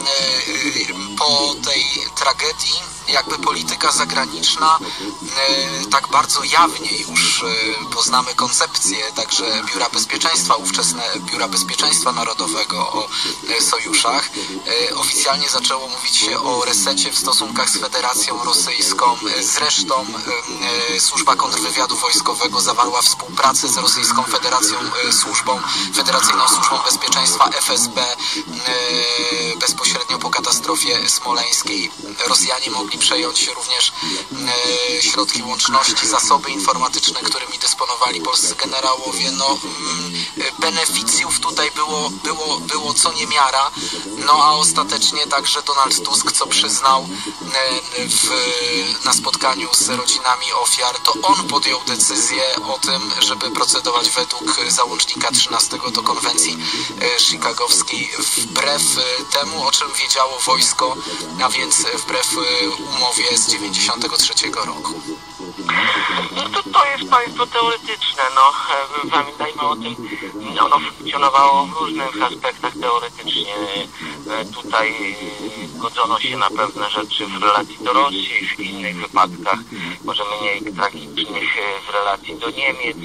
po tej tragedii jakby polityka zagraniczna tak bardzo jawnie już poznamy koncepcję także Biura Bezpieczeństwa, ówczesne Biura Bezpieczeństwa Narodowego o sojuszach. Oficjalnie zaczęło mówić się o resecie w stosunkach z Federacją Rosyjską, z resztą służb Służba Kontrwywiadu Wojskowego zawarła współpracę z Rosyjską Federacją Służbą, Federacyjną Służbą Bezpieczeństwa F S B bezpośrednio po katastrofie smoleńskiej. Rosjanie mogli przejąć również środki łączności, zasoby informatyczne, którymi dysponowali polscy generałowie. No, beneficjów tutaj było, było, było co niemiara, no a ostatecznie także Donald Tusk, co przyznał w, na spotkaniu z rodzinami ofiar, to on podjął decyzję o tym, żeby procedować według załącznika trzynastego do konwencji chicagowskiej, wbrew temu, o czym wiedziało wojsko, a więc wbrew umowie z dziewięćdziesiątego trzeciego roku. No to, to jest państwo teoretyczne, no pamiętajmy o tym, ono funkcjonowało w różnych aspektach teoretycznie. Tutaj godzono się na pewne rzeczy w relacji do Rosji, w innych wypadkach, może mniej tragicznych, w relacji do Niemiec,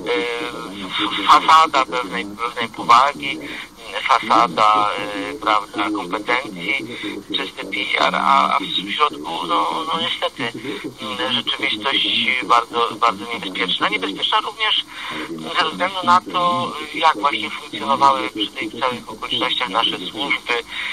fasada pewnej, pewnej powagi, fasada, prawda, kompetencji, czysty P R, a, a w środku, no, no niestety, rzeczywistość bardzo, bardzo niebezpieczna. Niebezpieczna również ze względu na to, jak właśnie funkcjonowały przy tych całych okolicznościach nasze służby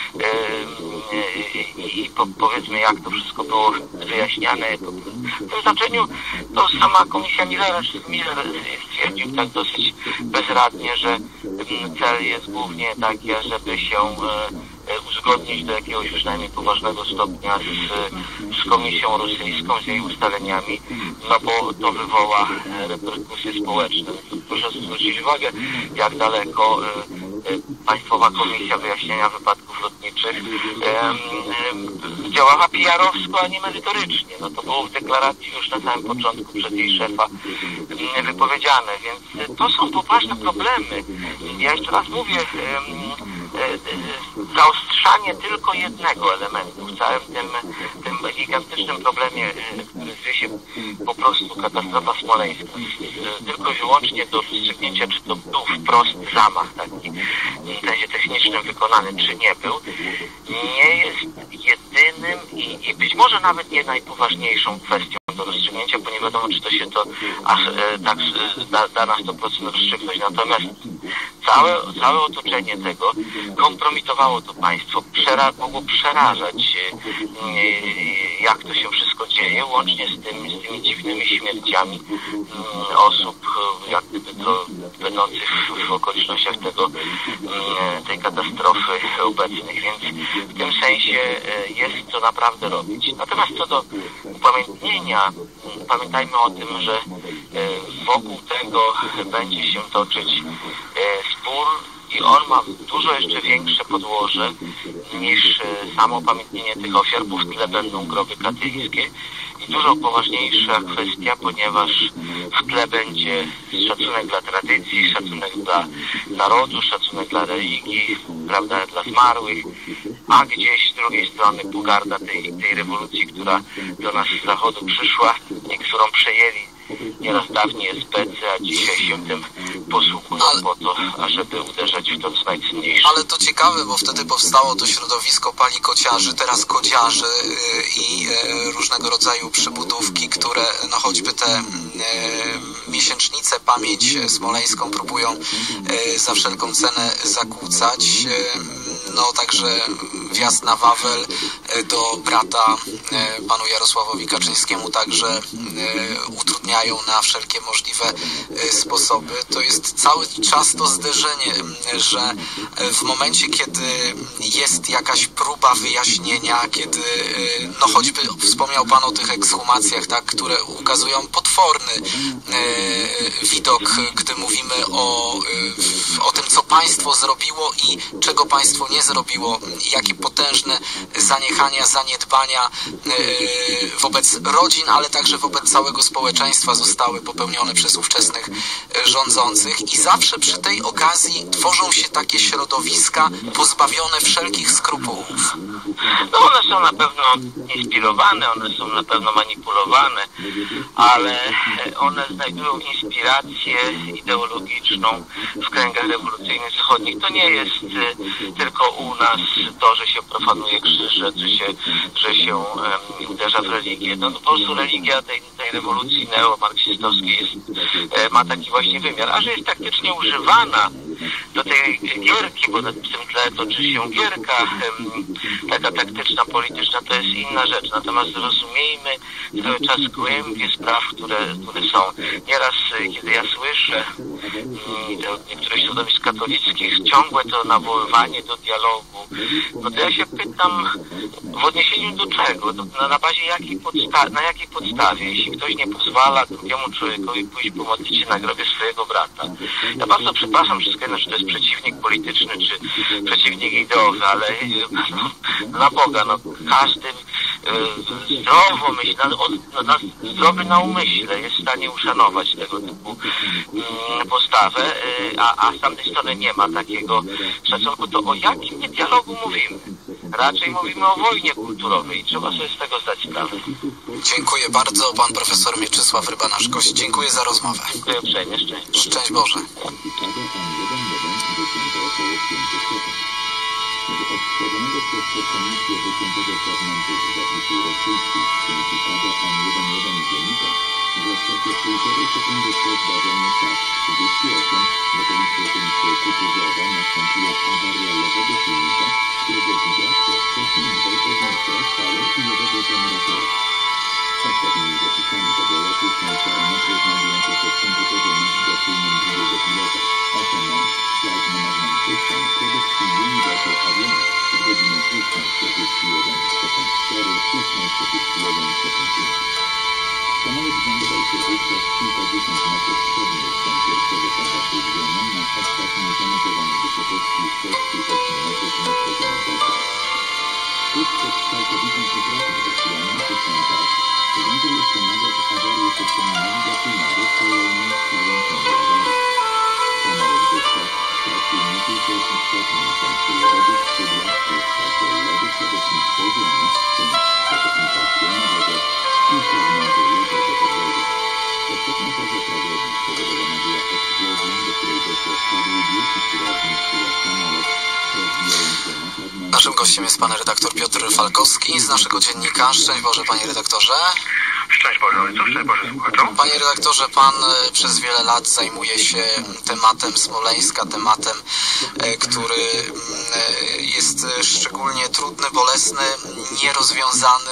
i, i po, powiedzmy, jak to wszystko było wyjaśniane. W tym znaczeniu to sama komisja Millera, czy Miller stwierdził tak dosyć bezradnie, że cel jest głównie taki, żeby się uzgodnić do jakiegoś przynajmniej poważnego stopnia z, z Komisją Rosyjską, z jej ustaleniami, no bo to wywoła reperkusje społeczne. Proszę zwrócić uwagę, jak daleko Państwowa Komisja Wyjaśniania Wypadków Lotniczych działała P R-owsko, a nie merytorycznie. No to było w deklaracji już na samym początku przez jej szefa wypowiedziane, więc to są poważne problemy. Ja jeszcze raz mówię, zaostrzanie tylko jednego elementu w całym tym, tym gigantycznym problemie, który zwie się po prostu katastrofa smoleńska, tylko i wyłącznie do rozstrzygnięcia, czy to był wprost zamach taki w sensie technicznym wykonany, czy nie był, nie jest jedynym i, i być może nawet nie najpoważniejszą kwestią do rozstrzygnięcia, bo nie wiadomo, czy to się to aż e, tak da, da na sto procent rozstrzygnąć. Natomiast całe, całe otoczenie tego kompromitowało to państwo, przera mogło przerażać, e, jak to się wszystko dzieje, łącznie z, tym, z tymi dziwnymi śmierciami e, osób, jak gdyby to będących w, w okolicznościach tego, e, tej katastrofy obecnych. Więc w tym sensie e, jest co naprawdę robić. Natomiast co do upamiętnienia, pamiętajmy o tym, że wokół tego będzie się toczyć spór i on ma dużo jeszcze większe podłoże niż samo upamiętnienie tych ofiar, bo w tle będą groby katyńskie i dużo poważniejsza kwestia, ponieważ w tle będzie szacunek dla tradycji, szacunek dla narodu, szacunek dla religii, prawda, dla zmarłych, a gdzieś z drugiej strony pogarda tej, tej rewolucji, która do nas z zachodu przyszła i którą przejęli nieraz dawniej especy, a dzisiaj się tym posługują ale, po to, ażeby uderzać w to, co najcenniejsze. Ale to ciekawe, bo wtedy powstało to środowisko palikociarzy, teraz kodziarzy i różnego rodzaju przybudówki, które no choćby te miesięcznice, pamięć smoleńską próbują za wszelką cenę zakłócać. No także wjazd na Wawel do brata panu Jarosławowi Kaczyńskiemu także utrudniają na wszelkie możliwe sposoby. To jest cały czas to zderzenie, że w momencie, kiedy jest jakaś próba wyjaśnienia, kiedy no choćby wspomniał pan o tych ekshumacjach, tak, które ukazują potworny widok, gdy mówimy o, o tym, co państwo zrobiło i czego państwo nie zrobiło, jakie potężne zaniechania, zaniedbania wobec rodzin, ale także wobec całego społeczeństwa zostały popełnione przez ówczesnych rządzących i zawsze przy tej okazji tworzą się takie środowiska pozbawione wszelkich skrupułów. No one są na pewno inspirowane, one są na pewno manipulowane, ale one znajdują inspirację ideologiczną w kręgach rewolucyjnych wschodnich. To nie jest tylko u nas to, że że się profanuje krzyże, że się, że się um, uderza w religię. No, no po prostu religia tej, tej rewolucji neomarksistowskiej jest, e, ma taki właśnie wymiar, a że jest taktycznie używana do tej gierki, bo na tym tle toczy się gierka um, taka taktyczna, polityczna, to jest inna rzecz. Natomiast zrozumiejmy cały czas głębie spraw, które, które są. Nieraz, kiedy ja słyszę um, od niektórych środowisk katolickich ciągłe to nawoływanie do dialogu, no to ja się pytam, w odniesieniu do czego? No, na, na bazie jakiej podsta- na jakiej podstawie? Jeśli ktoś nie pozwala drugiemu człowiekowi pójść pomodlić się na grobie swojego brata. Ja bardzo przepraszam wszystko jedno, czy to jest przeciwnik polityczny, czy przeciwnik ideowy, ale no, na Boga, no każdy y, zdrowo myśl, na, na, na, zdrowy na umyśle jest w stanie uszanować tego typu y, postawę, y, a, a z tamtej strony nie ma takiego szacunku, to o jakim nie dialogu mówimy? Raczej mówimy o wojnie kulturowej i trzeba sobie z tego zdać sprawę. Dziękuję bardzo. Pan profesor Mieczysław Ryba-Nasz-Gość. Dziękuję za rozmowę. Dziękuję uprzejmie. Szczęść. Szczęść Boże. Odtworzonego przez Komisję Wyciętego Fragmentu z zapisu rosyjskich Święcikada N jeden jeden dziennika, że w czasie półtorej sekundy po zdarzeniu K trzydzieści osiem w okolicy okolicy Kukurzowa nastąpiła awaria lewego silnika, którego wibracja wcześniej zdetonowała stałe i lewego generatora. Ostatnimi zapisami tego lotu są parametry znajdujące się w komputerze nawigacyjnym drugiego pilota. Ocena Flight Management System produkcji Universal Avionics w godzinę ósma czterdzieści jeden sekund cztery, ósma czterdzieści jeden sekund pięć. Samolot znajdował się wówczas kilkadziesiąt metrów przed miejscem pierwszego kontaktu z ziemią na ostatniej zanotowanej wysokości sześć do ośmiu metrów nad poziomem morza. Tuż przed całkowitą utratą zasilania system tak, zdążył jeszcze nagrać awarię systemu nawigacyjnego kolejną całą ciągu awarii. Samolot wówczas stracił nie tylko istotną część lewego skrzydła, lecz także lewy przodownik podziemny, część przodownika pionowego i fragmenty lewego podwozu. Ostatnia faza tragedii spowodowana była eksplozją, do której doszło w Kadłubiu i która zniszczyła samolot, rozbijając go na fragmenty. Naszym gościem jest pan redaktor Piotr Falkowski z naszego dziennika. Szczęść Boże, panie redaktorze. Szczęść Boże, ojcu, szczęść Boże słuchaczom. Panie redaktorze, pan przez wiele lat zajmuje się tematem Smoleńska, tematem, który jest szczególnie trudny, bolesny, nierozwiązany.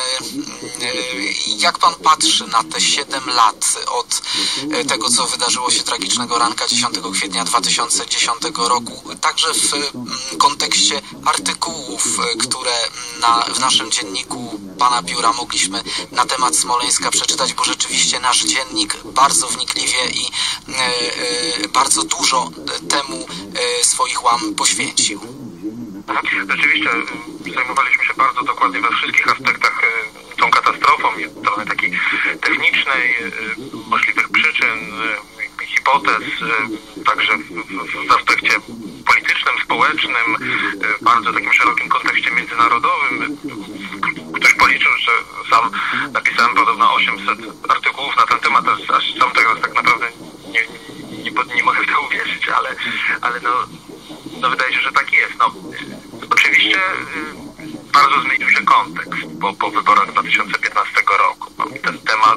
Jak pan patrzy na te siedem lat od tego, co wydarzyło się tragicznego ranka dziesiątego kwietnia dwa tysiące dziesiątego roku, także w kontekście artykułów, które na, w naszym dzienniku pana biura mogliśmy na temat Smoleńska przeczytać, bo rzeczywiście nasz dziennik bardzo wnikliwie i e, e, bardzo dużo temu e, swoich łam poświęcił. Tak, rzeczywiście zajmowaliśmy się bardzo dokładnie we wszystkich aspektach tą katastrofą, i od strony takiej technicznej, możliwych przyczyn, hipotez, także w, w, w aspekcie politycznym, społecznym, w bardzo takim szerokim kontekście międzynarodowym. Ktoś policzył, że sam napisałem podobno osiemset artykułów na ten temat, aż sam teraz tak naprawdę nie, nie, nie, nie mogę w to uwierzyć, ale, ale no, no wydaje się, że tak jest. No, oczywiście bardzo zmienił się kontekst po, po wyborach dwa tysiące piętnastego roku. Ten temat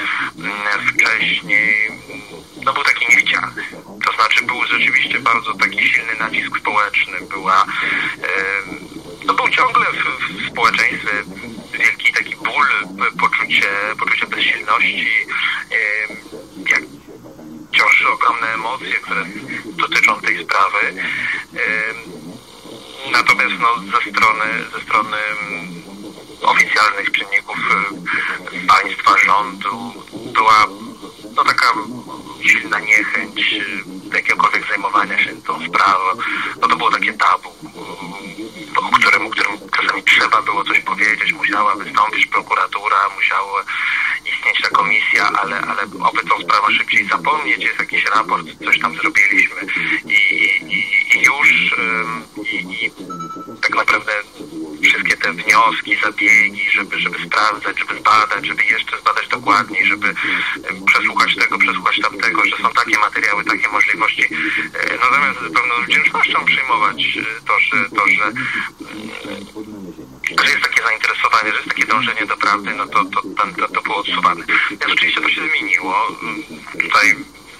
wcześniej no, był taki niewidzialny. To znaczy był rzeczywiście bardzo taki silny nacisk społeczny, była, no, był ciągle w, w społeczeństwie wielki taki ból, poczucie, poczucie bezsilności, jak wciąż ogromne emocje, które dotyczą tej sprawy. Natomiast no, ze strony, ze strony oficjalnych czynników państwa, rządu była no, taka silna niechęć do jakiegokolwiek zajmowania się tą sprawą. No to było takie tabu, o którym, o którym czasami trzeba było coś powiedzieć, musiała wystąpić prokuratura, musiała istnieć ta komisja, ale, ale oby tą sprawę szybciej zapomnieć, jest jakiś raport, coś tam zrobiliśmy i, i, i już i, i tak naprawdę wszystkie te wnioski, zabiegi, żeby, żeby sprawdzać, żeby zbadać, żeby jeszcze zbadać dokładniej, żeby przesłuchać tego, przesłuchać tamtego, że są takie materiały, takie możliwości. No zamiast z pewną wdzięcznością przyjmować to, że, to, że, że jest takie zainteresowanie, że jest takie dążenie do prawdy, no to, to, to, to było odsuwane. Więc oczywiście to się zmieniło. Tutaj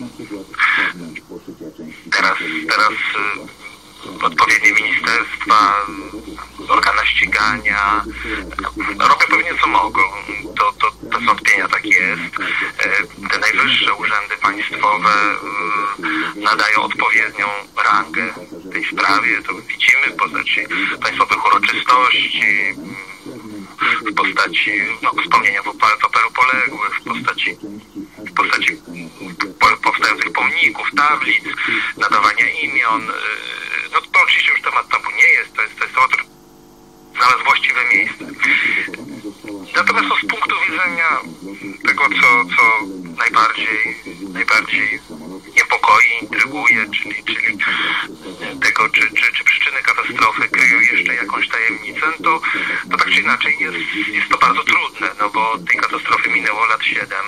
teraz, teraz odpowiednie ministerstwa, organa ścigania robią pewnie co mogą. To, to bez wątpienia tak jest. Te najwyższe urzędy państwowe nadają odpowiednią rangę tej sprawie. To widzimy w postaci państwowych uroczystości, w postaci no, wspomnienia w operu poległych, w postaci w postaci powstających pomników, tablic, nadawania imion. No to oczywiście już temat tabu nie jest, to jest, to jest temat, który znalazł właściwe miejsce. Natomiast to z punktu widzenia tego, co, co najbardziej, najbardziej niepokoi, intryguje, czyli, czyli tego, czy, czy, czy przyczyny katastrofy kryją jeszcze jakąś tajemnicę, to, to tak czy inaczej jest, jest to bardzo trudne, no bo tej katastrofy minęło lat siedem.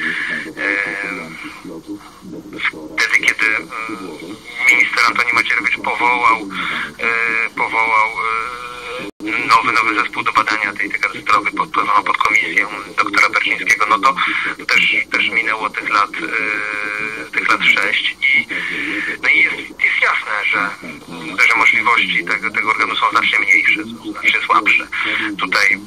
Wtedy, kiedy minister Antoni Macierewicz powołał, powołał nowy, nowy zespół do badania tej, tej katastrofy, pod, pod komisję doktora Berczyńskiego, no to też, też minęło tych lat, yy, tych lat sześć i, no i jest, jest jasne, że, że możliwości tego, tego organu są znacznie mniejsze, są znacznie słabsze. Tutaj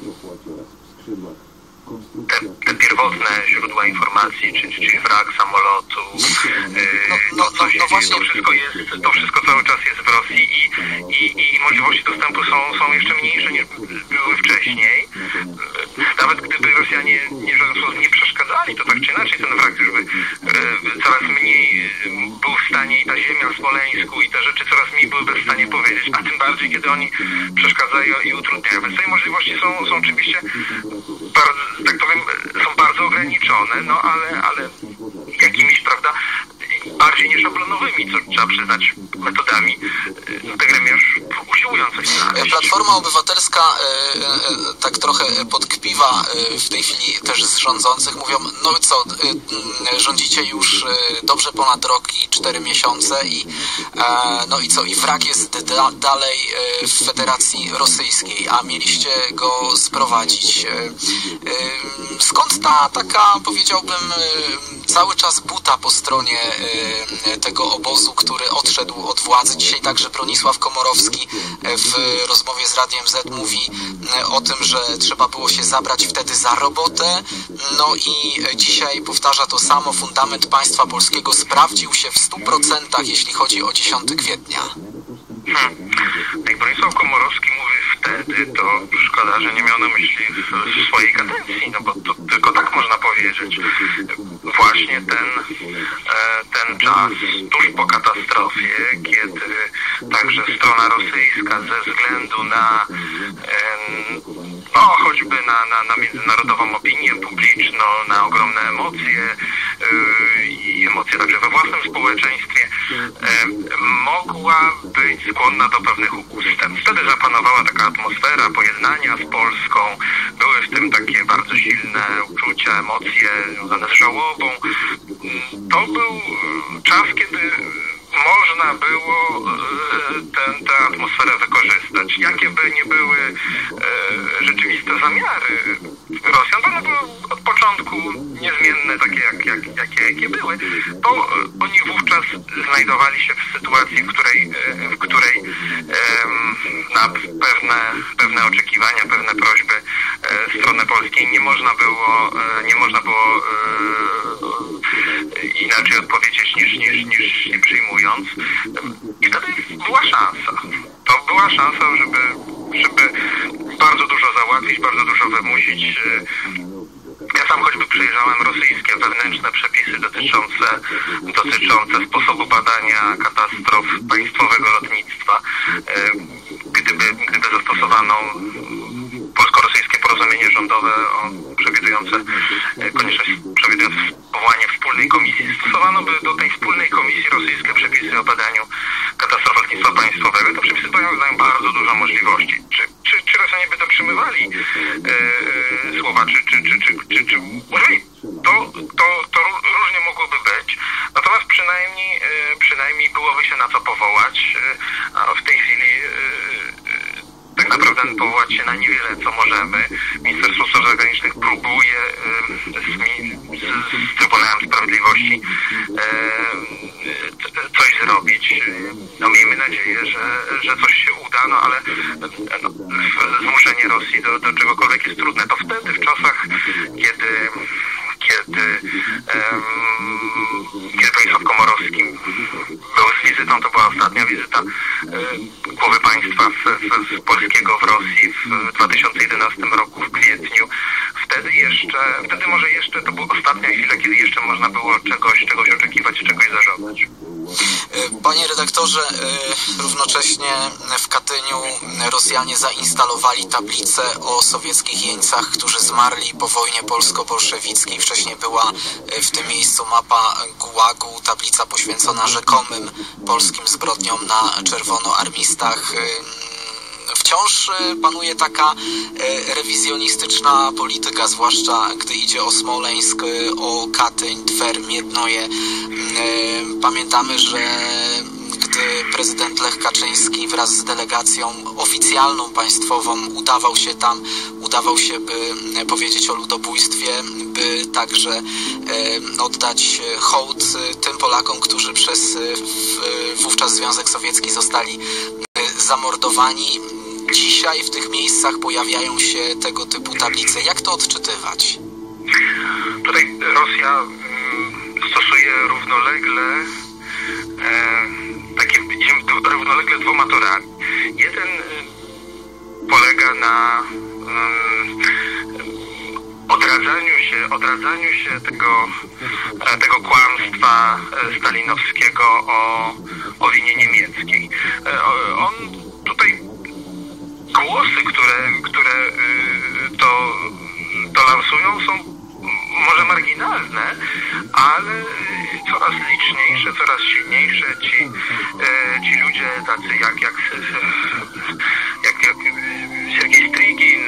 te, te pierwotne źródła informacji, czyli, czyli wrak samolotu, yy, to, co się dzieje, to wszystko jest, to wszystko cały czas jest w Rosji i, i, i możliwości dostępu są, są jeszcze mniejsze niż były wcześniej. Nawet gdyby Rosjanie nie, nie przeszkadzali, to tak czy inaczej ten wrak już by yy, coraz mniej był w stanie i ta ziemia w Smoleńsku i te rzeczy coraz mniej byłyby w stanie powiedzieć, a tym bardziej, kiedy oni przeszkadzają i utrudniają. Więc te możliwości są, są oczywiście bardzo, tak powiem, są bardzo ograniczone, no ale, ale jakimiś, prawda, bardziej nieszablonowymi, co trzeba przyznać, metodami no, te gremia już usiłują coś znaleźć. Platforma Obywatelska y, y, tak trochę podkpiwa y, w tej chwili też z rządzących. Mówią, no co, y, y, rządzicie już y, dobrze ponad rok i cztery miesiące i y, no i co, i wrak jest da, dalej y, w Federacji Rosyjskiej, a mieliście go sprowadzić. Y, y, skąd ta taka, powiedziałbym, y, cały czas buta po stronie y, tego obozu, który odszedł od władzy? Dzisiaj także Bronisław Komorowski w rozmowie z Radiem Z mówi o tym, że trzeba było się zabrać wtedy za robotę. No i dzisiaj powtarza to samo. Fundament państwa polskiego sprawdził się w stu procentach, jeśli chodzi o dziesiątego kwietnia. Hmm. Jak Bronisław Komorowski mówi wtedy, to szkoda, że nie miał na myśli w swojej kadencji, no bo to tylko tak można powiedzieć. Właśnie ten, ten czas tuż po katastrofie, kiedy także strona rosyjska ze względu na no, choćby na, na, na międzynarodową opinię publiczną, na ogromne emocje i emocje także we własnym społeczeństwie, mogła być skłonna do pewnych ustępstw. Wtedy zapanowała taka atmosfera pojednania z Polską. Były w tym takie bardzo silne uczucia, emocje związane z żałobą. To był czas, kiedy można było tę atmosferę wykorzystać. Jakie by nie były e, rzeczywiste zamiary Rosjan, one były od początku niezmienne, takie jak, jak, jakie, jakie były, to oni wówczas znajdowali się w sytuacji, w której, w której e, na pewne, pewne oczekiwania, pewne prośby e, strony polskiej nie można było, e, nie można było e, inaczej odpowiedzieć niż, niż, niż nie przyjmując. I wtedy była szansa. To była szansa, żeby, żeby bardzo dużo załatwić, bardzo dużo wymusić. Ja sam choćby przejrzałem rosyjskie wewnętrzne przepisy dotyczące, dotyczące sposobu badania katastrof państwowego lotnictwa. Gdyby, gdyby zastosowano polsko-rosyjskie porozumienie rządowe o przewidujące konieczność przewidujące powołanie wspólnej komisji, stosowano by do tej wspólnej komisji rosyjskie przepisy o badaniu katastrof lotnictwa państwowego słowa, czy, czy, czy, czy, czy, czy to, to, to różnie mogłoby być. Natomiast przynajmniej, przynajmniej byłoby się na co powołać, a w tej chwili tak naprawdę powołać się na niewiele, co możemy. Ministerstwo Spraw Zagranicznych próbuje z, z Trybunałem Sprawiedliwości coś zrobić. No miejmy nadzieję, że, że coś się uda, no ale no, zmuszenie Rosji do, do czegokolwiek jest trudne. To wtedy w czasach, kiedy kiedy, um, kiedy Bronisław Komorowski był z wizytą, to była ostatnia wizyta um, głowy państwa z, z, z polskiego w Rosji w dwa tysiące jedenastym roku w kwietniu. Wtedy jeszcze, wtedy może jeszcze to była ostatnia chwila, kiedy jeszcze można było czegoś, czegoś oczekiwać, czegoś zażądać. Panie redaktorze, równocześnie w Katyniu Rosjanie zainstalowali tablicę o sowieckich jeńcach, którzy zmarli po wojnie polsko-bolszewickiej. Wcześniej była w tym miejscu mapa Gułagu, tablica poświęcona rzekomym polskim zbrodniom na czerwonoarmistach. Wciąż panuje taka rewizjonistyczna polityka, zwłaszcza gdy idzie o Smoleńsk, o Katyń, Twer, Miednoje. Pamiętamy, że gdy prezydent Lech Kaczyński wraz z delegacją oficjalną, państwową udawał się tam, udawał się, by powiedzieć o ludobójstwie, by także oddać hołd tym Polakom, którzy przez wówczas Związek Sowiecki zostali zamordowani. Dzisiaj w tych miejscach pojawiają się tego typu tablice. Jak to odczytywać? Tutaj Rosja stosuje równolegle e, takie równolegle dwoma torami. Jeden polega na e, odradzaniu się, odradzaniu się tego, e, tego kłamstwa stalinowskiego o, o winie niemieckiej. E, on tutaj głosy, które, które to, to lansują, są może marginalne, ale coraz liczniejsze, coraz silniejsze. Ci, ci ludzie tacy jak, jak, jak, jak Siergiej Strygin,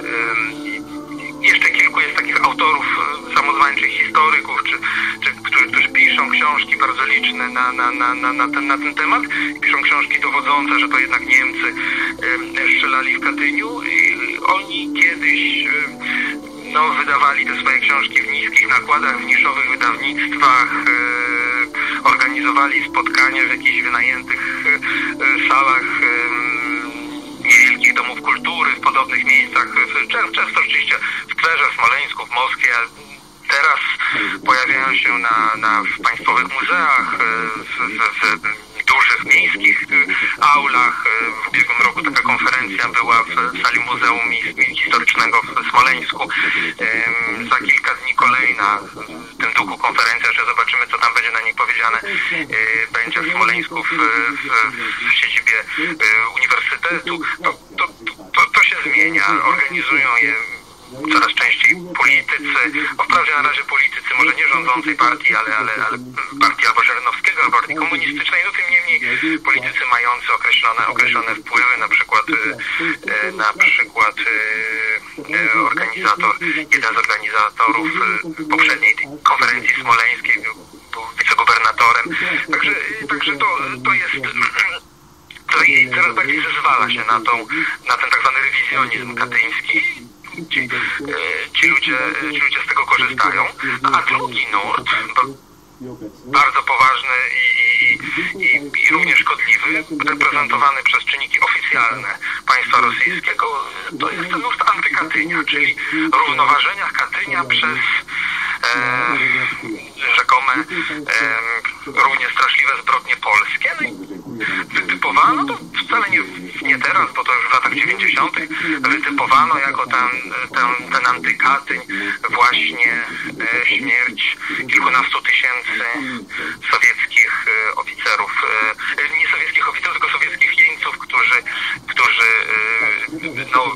jeszcze kilku jest takich autorów, samozwańczych historyków, czy, czy, którzy, którzy piszą książki bardzo liczne na, na, na, na, na, ten, na ten temat. Piszą książki dowodzące, że to jednak Niemcy strzelali w Katyniu. I oni kiedyś no, wydawali te swoje książki w niskich nakładach, w niszowych wydawnictwach, organizowali spotkania w jakichś wynajętych salach niewielkich domów kultury, w podobnych miejscach, często, często rzeczywiście w Twerze, w Smoleńsku, w Moskwie. Teraz pojawiają się na, na w państwowych muzeach, w, w, w dużych miejskich aulach. W ubiegłym roku taka konferencja była w sali Muzeum Historycznego w Smoleńsku. Za kilka dni kolejna w tym duchu konferencja, że zobaczymy, co tam będzie na niej powiedziane. Będzie w Smoleńsku w, w, w siedzibie uniwersytetu. To, to, to, to się zmienia. Organizują je coraz częściej politycy, no wprawdzie na razie politycy, może nie rządzącej partii, ale, ale, ale partii albo Żerenowskiego, albo partii komunistycznej, no tym niemniej politycy mający określone, określone wpływy, na przykład na przykład organizator, jeden z organizatorów poprzedniej konferencji smoleńskiej był, był wicegubernatorem, także, także to, to jest to i coraz bardziej zezwala się na, tą, na ten tak zwany rewizjonizm katyński. Ci, ci, ludzie, ci ludzie z tego korzystają. A drugi nurt, bardzo poważny i, i, i, i również szkodliwy, reprezentowany przez czynniki oficjalne państwa rosyjskiego, to jest ten nurt antykatynia, czyli równoważenia Katynia przez e, rzekome e, równie straszliwe zbrodnie polskie. No i wytypowano to wcale nie, nie teraz, bo to już w latach dziewięćdziesiątych wytypowano jako ten, ten, ten antykatyń właśnie e, śmierć kilkunastu tysięcy sowieckich e, oficerów, e, nie sowieckich oficerów, tylko sowieckich jeńców, którzy, którzy e, no,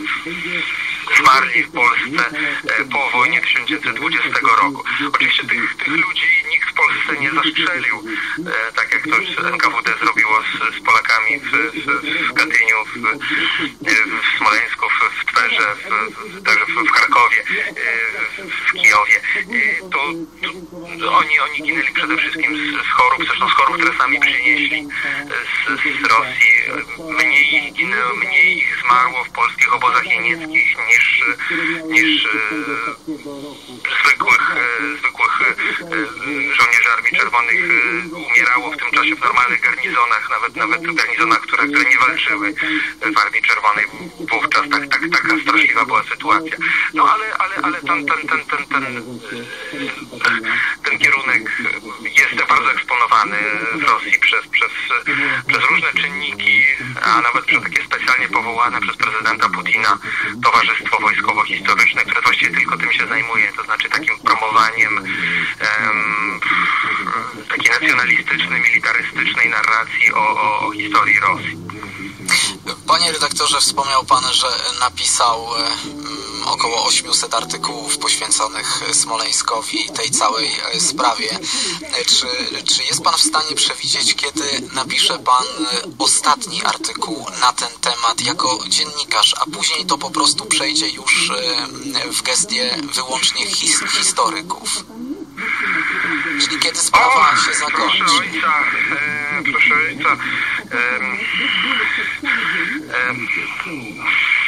zmarli w Polsce e, po wojnie tysiąc dziewięćset dwudziestego roku. Oczywiście tych, tych ludzi nikt w Polsce nie zastrzelił, e, tak jak to z N K W D zrobiło z, z Polakami w, w, w Katyniu, w, w Smoleńsku, w, w atmosferze, w, w, także w, w Charkowie, w Kijowie, to, to oni, oni ginęli przede wszystkim z, z chorób, zresztą z chorób, które sami przynieśli z, z Rosji. Mniej ich ginęło, mniej ich zmarło w polskich obozach jenieckich niż, niż zwykłych, zwykłych żołnierzy Armii Czerwonych umierało w tym czasie w normalnych garnizonach, nawet nawet w garnizonach, które, które nie walczyły w Armii Czerwonej. Wówczas tak, tak, taka straszliwa była sytuacja. No ale, ale, ale ten, ten, ten, ten, ten, ten kierunek jest bardzo eksponowany w Rosji przez, przez, przez różne czynniki, a nawet przez takie specjalnie powołane przez prezydenta Putina Towarzystwo Wojskowo-Historyczne, które właściwie tylko tym się zajmuje, to znaczy takim promowaniem um, takiej nacjonalistycznej, militarystycznej narracji o, o, o historii Rosji. Panie redaktorze, wspomniał Pan, że napisał um, około osiemset artykułów poświęconych Smoleńskowi i tej całej sprawie. Czy, czy jest Pan w stanie przewidzieć, kiedy napisze Pan ostatni artykuł na ten temat jako dziennikarz, a później to po prostu przejdzie już w gestię wyłącznie his, historyków? Czyli kiedy sprawa o, się zakończy? Proszę ojca, e, proszę ojca, e, e,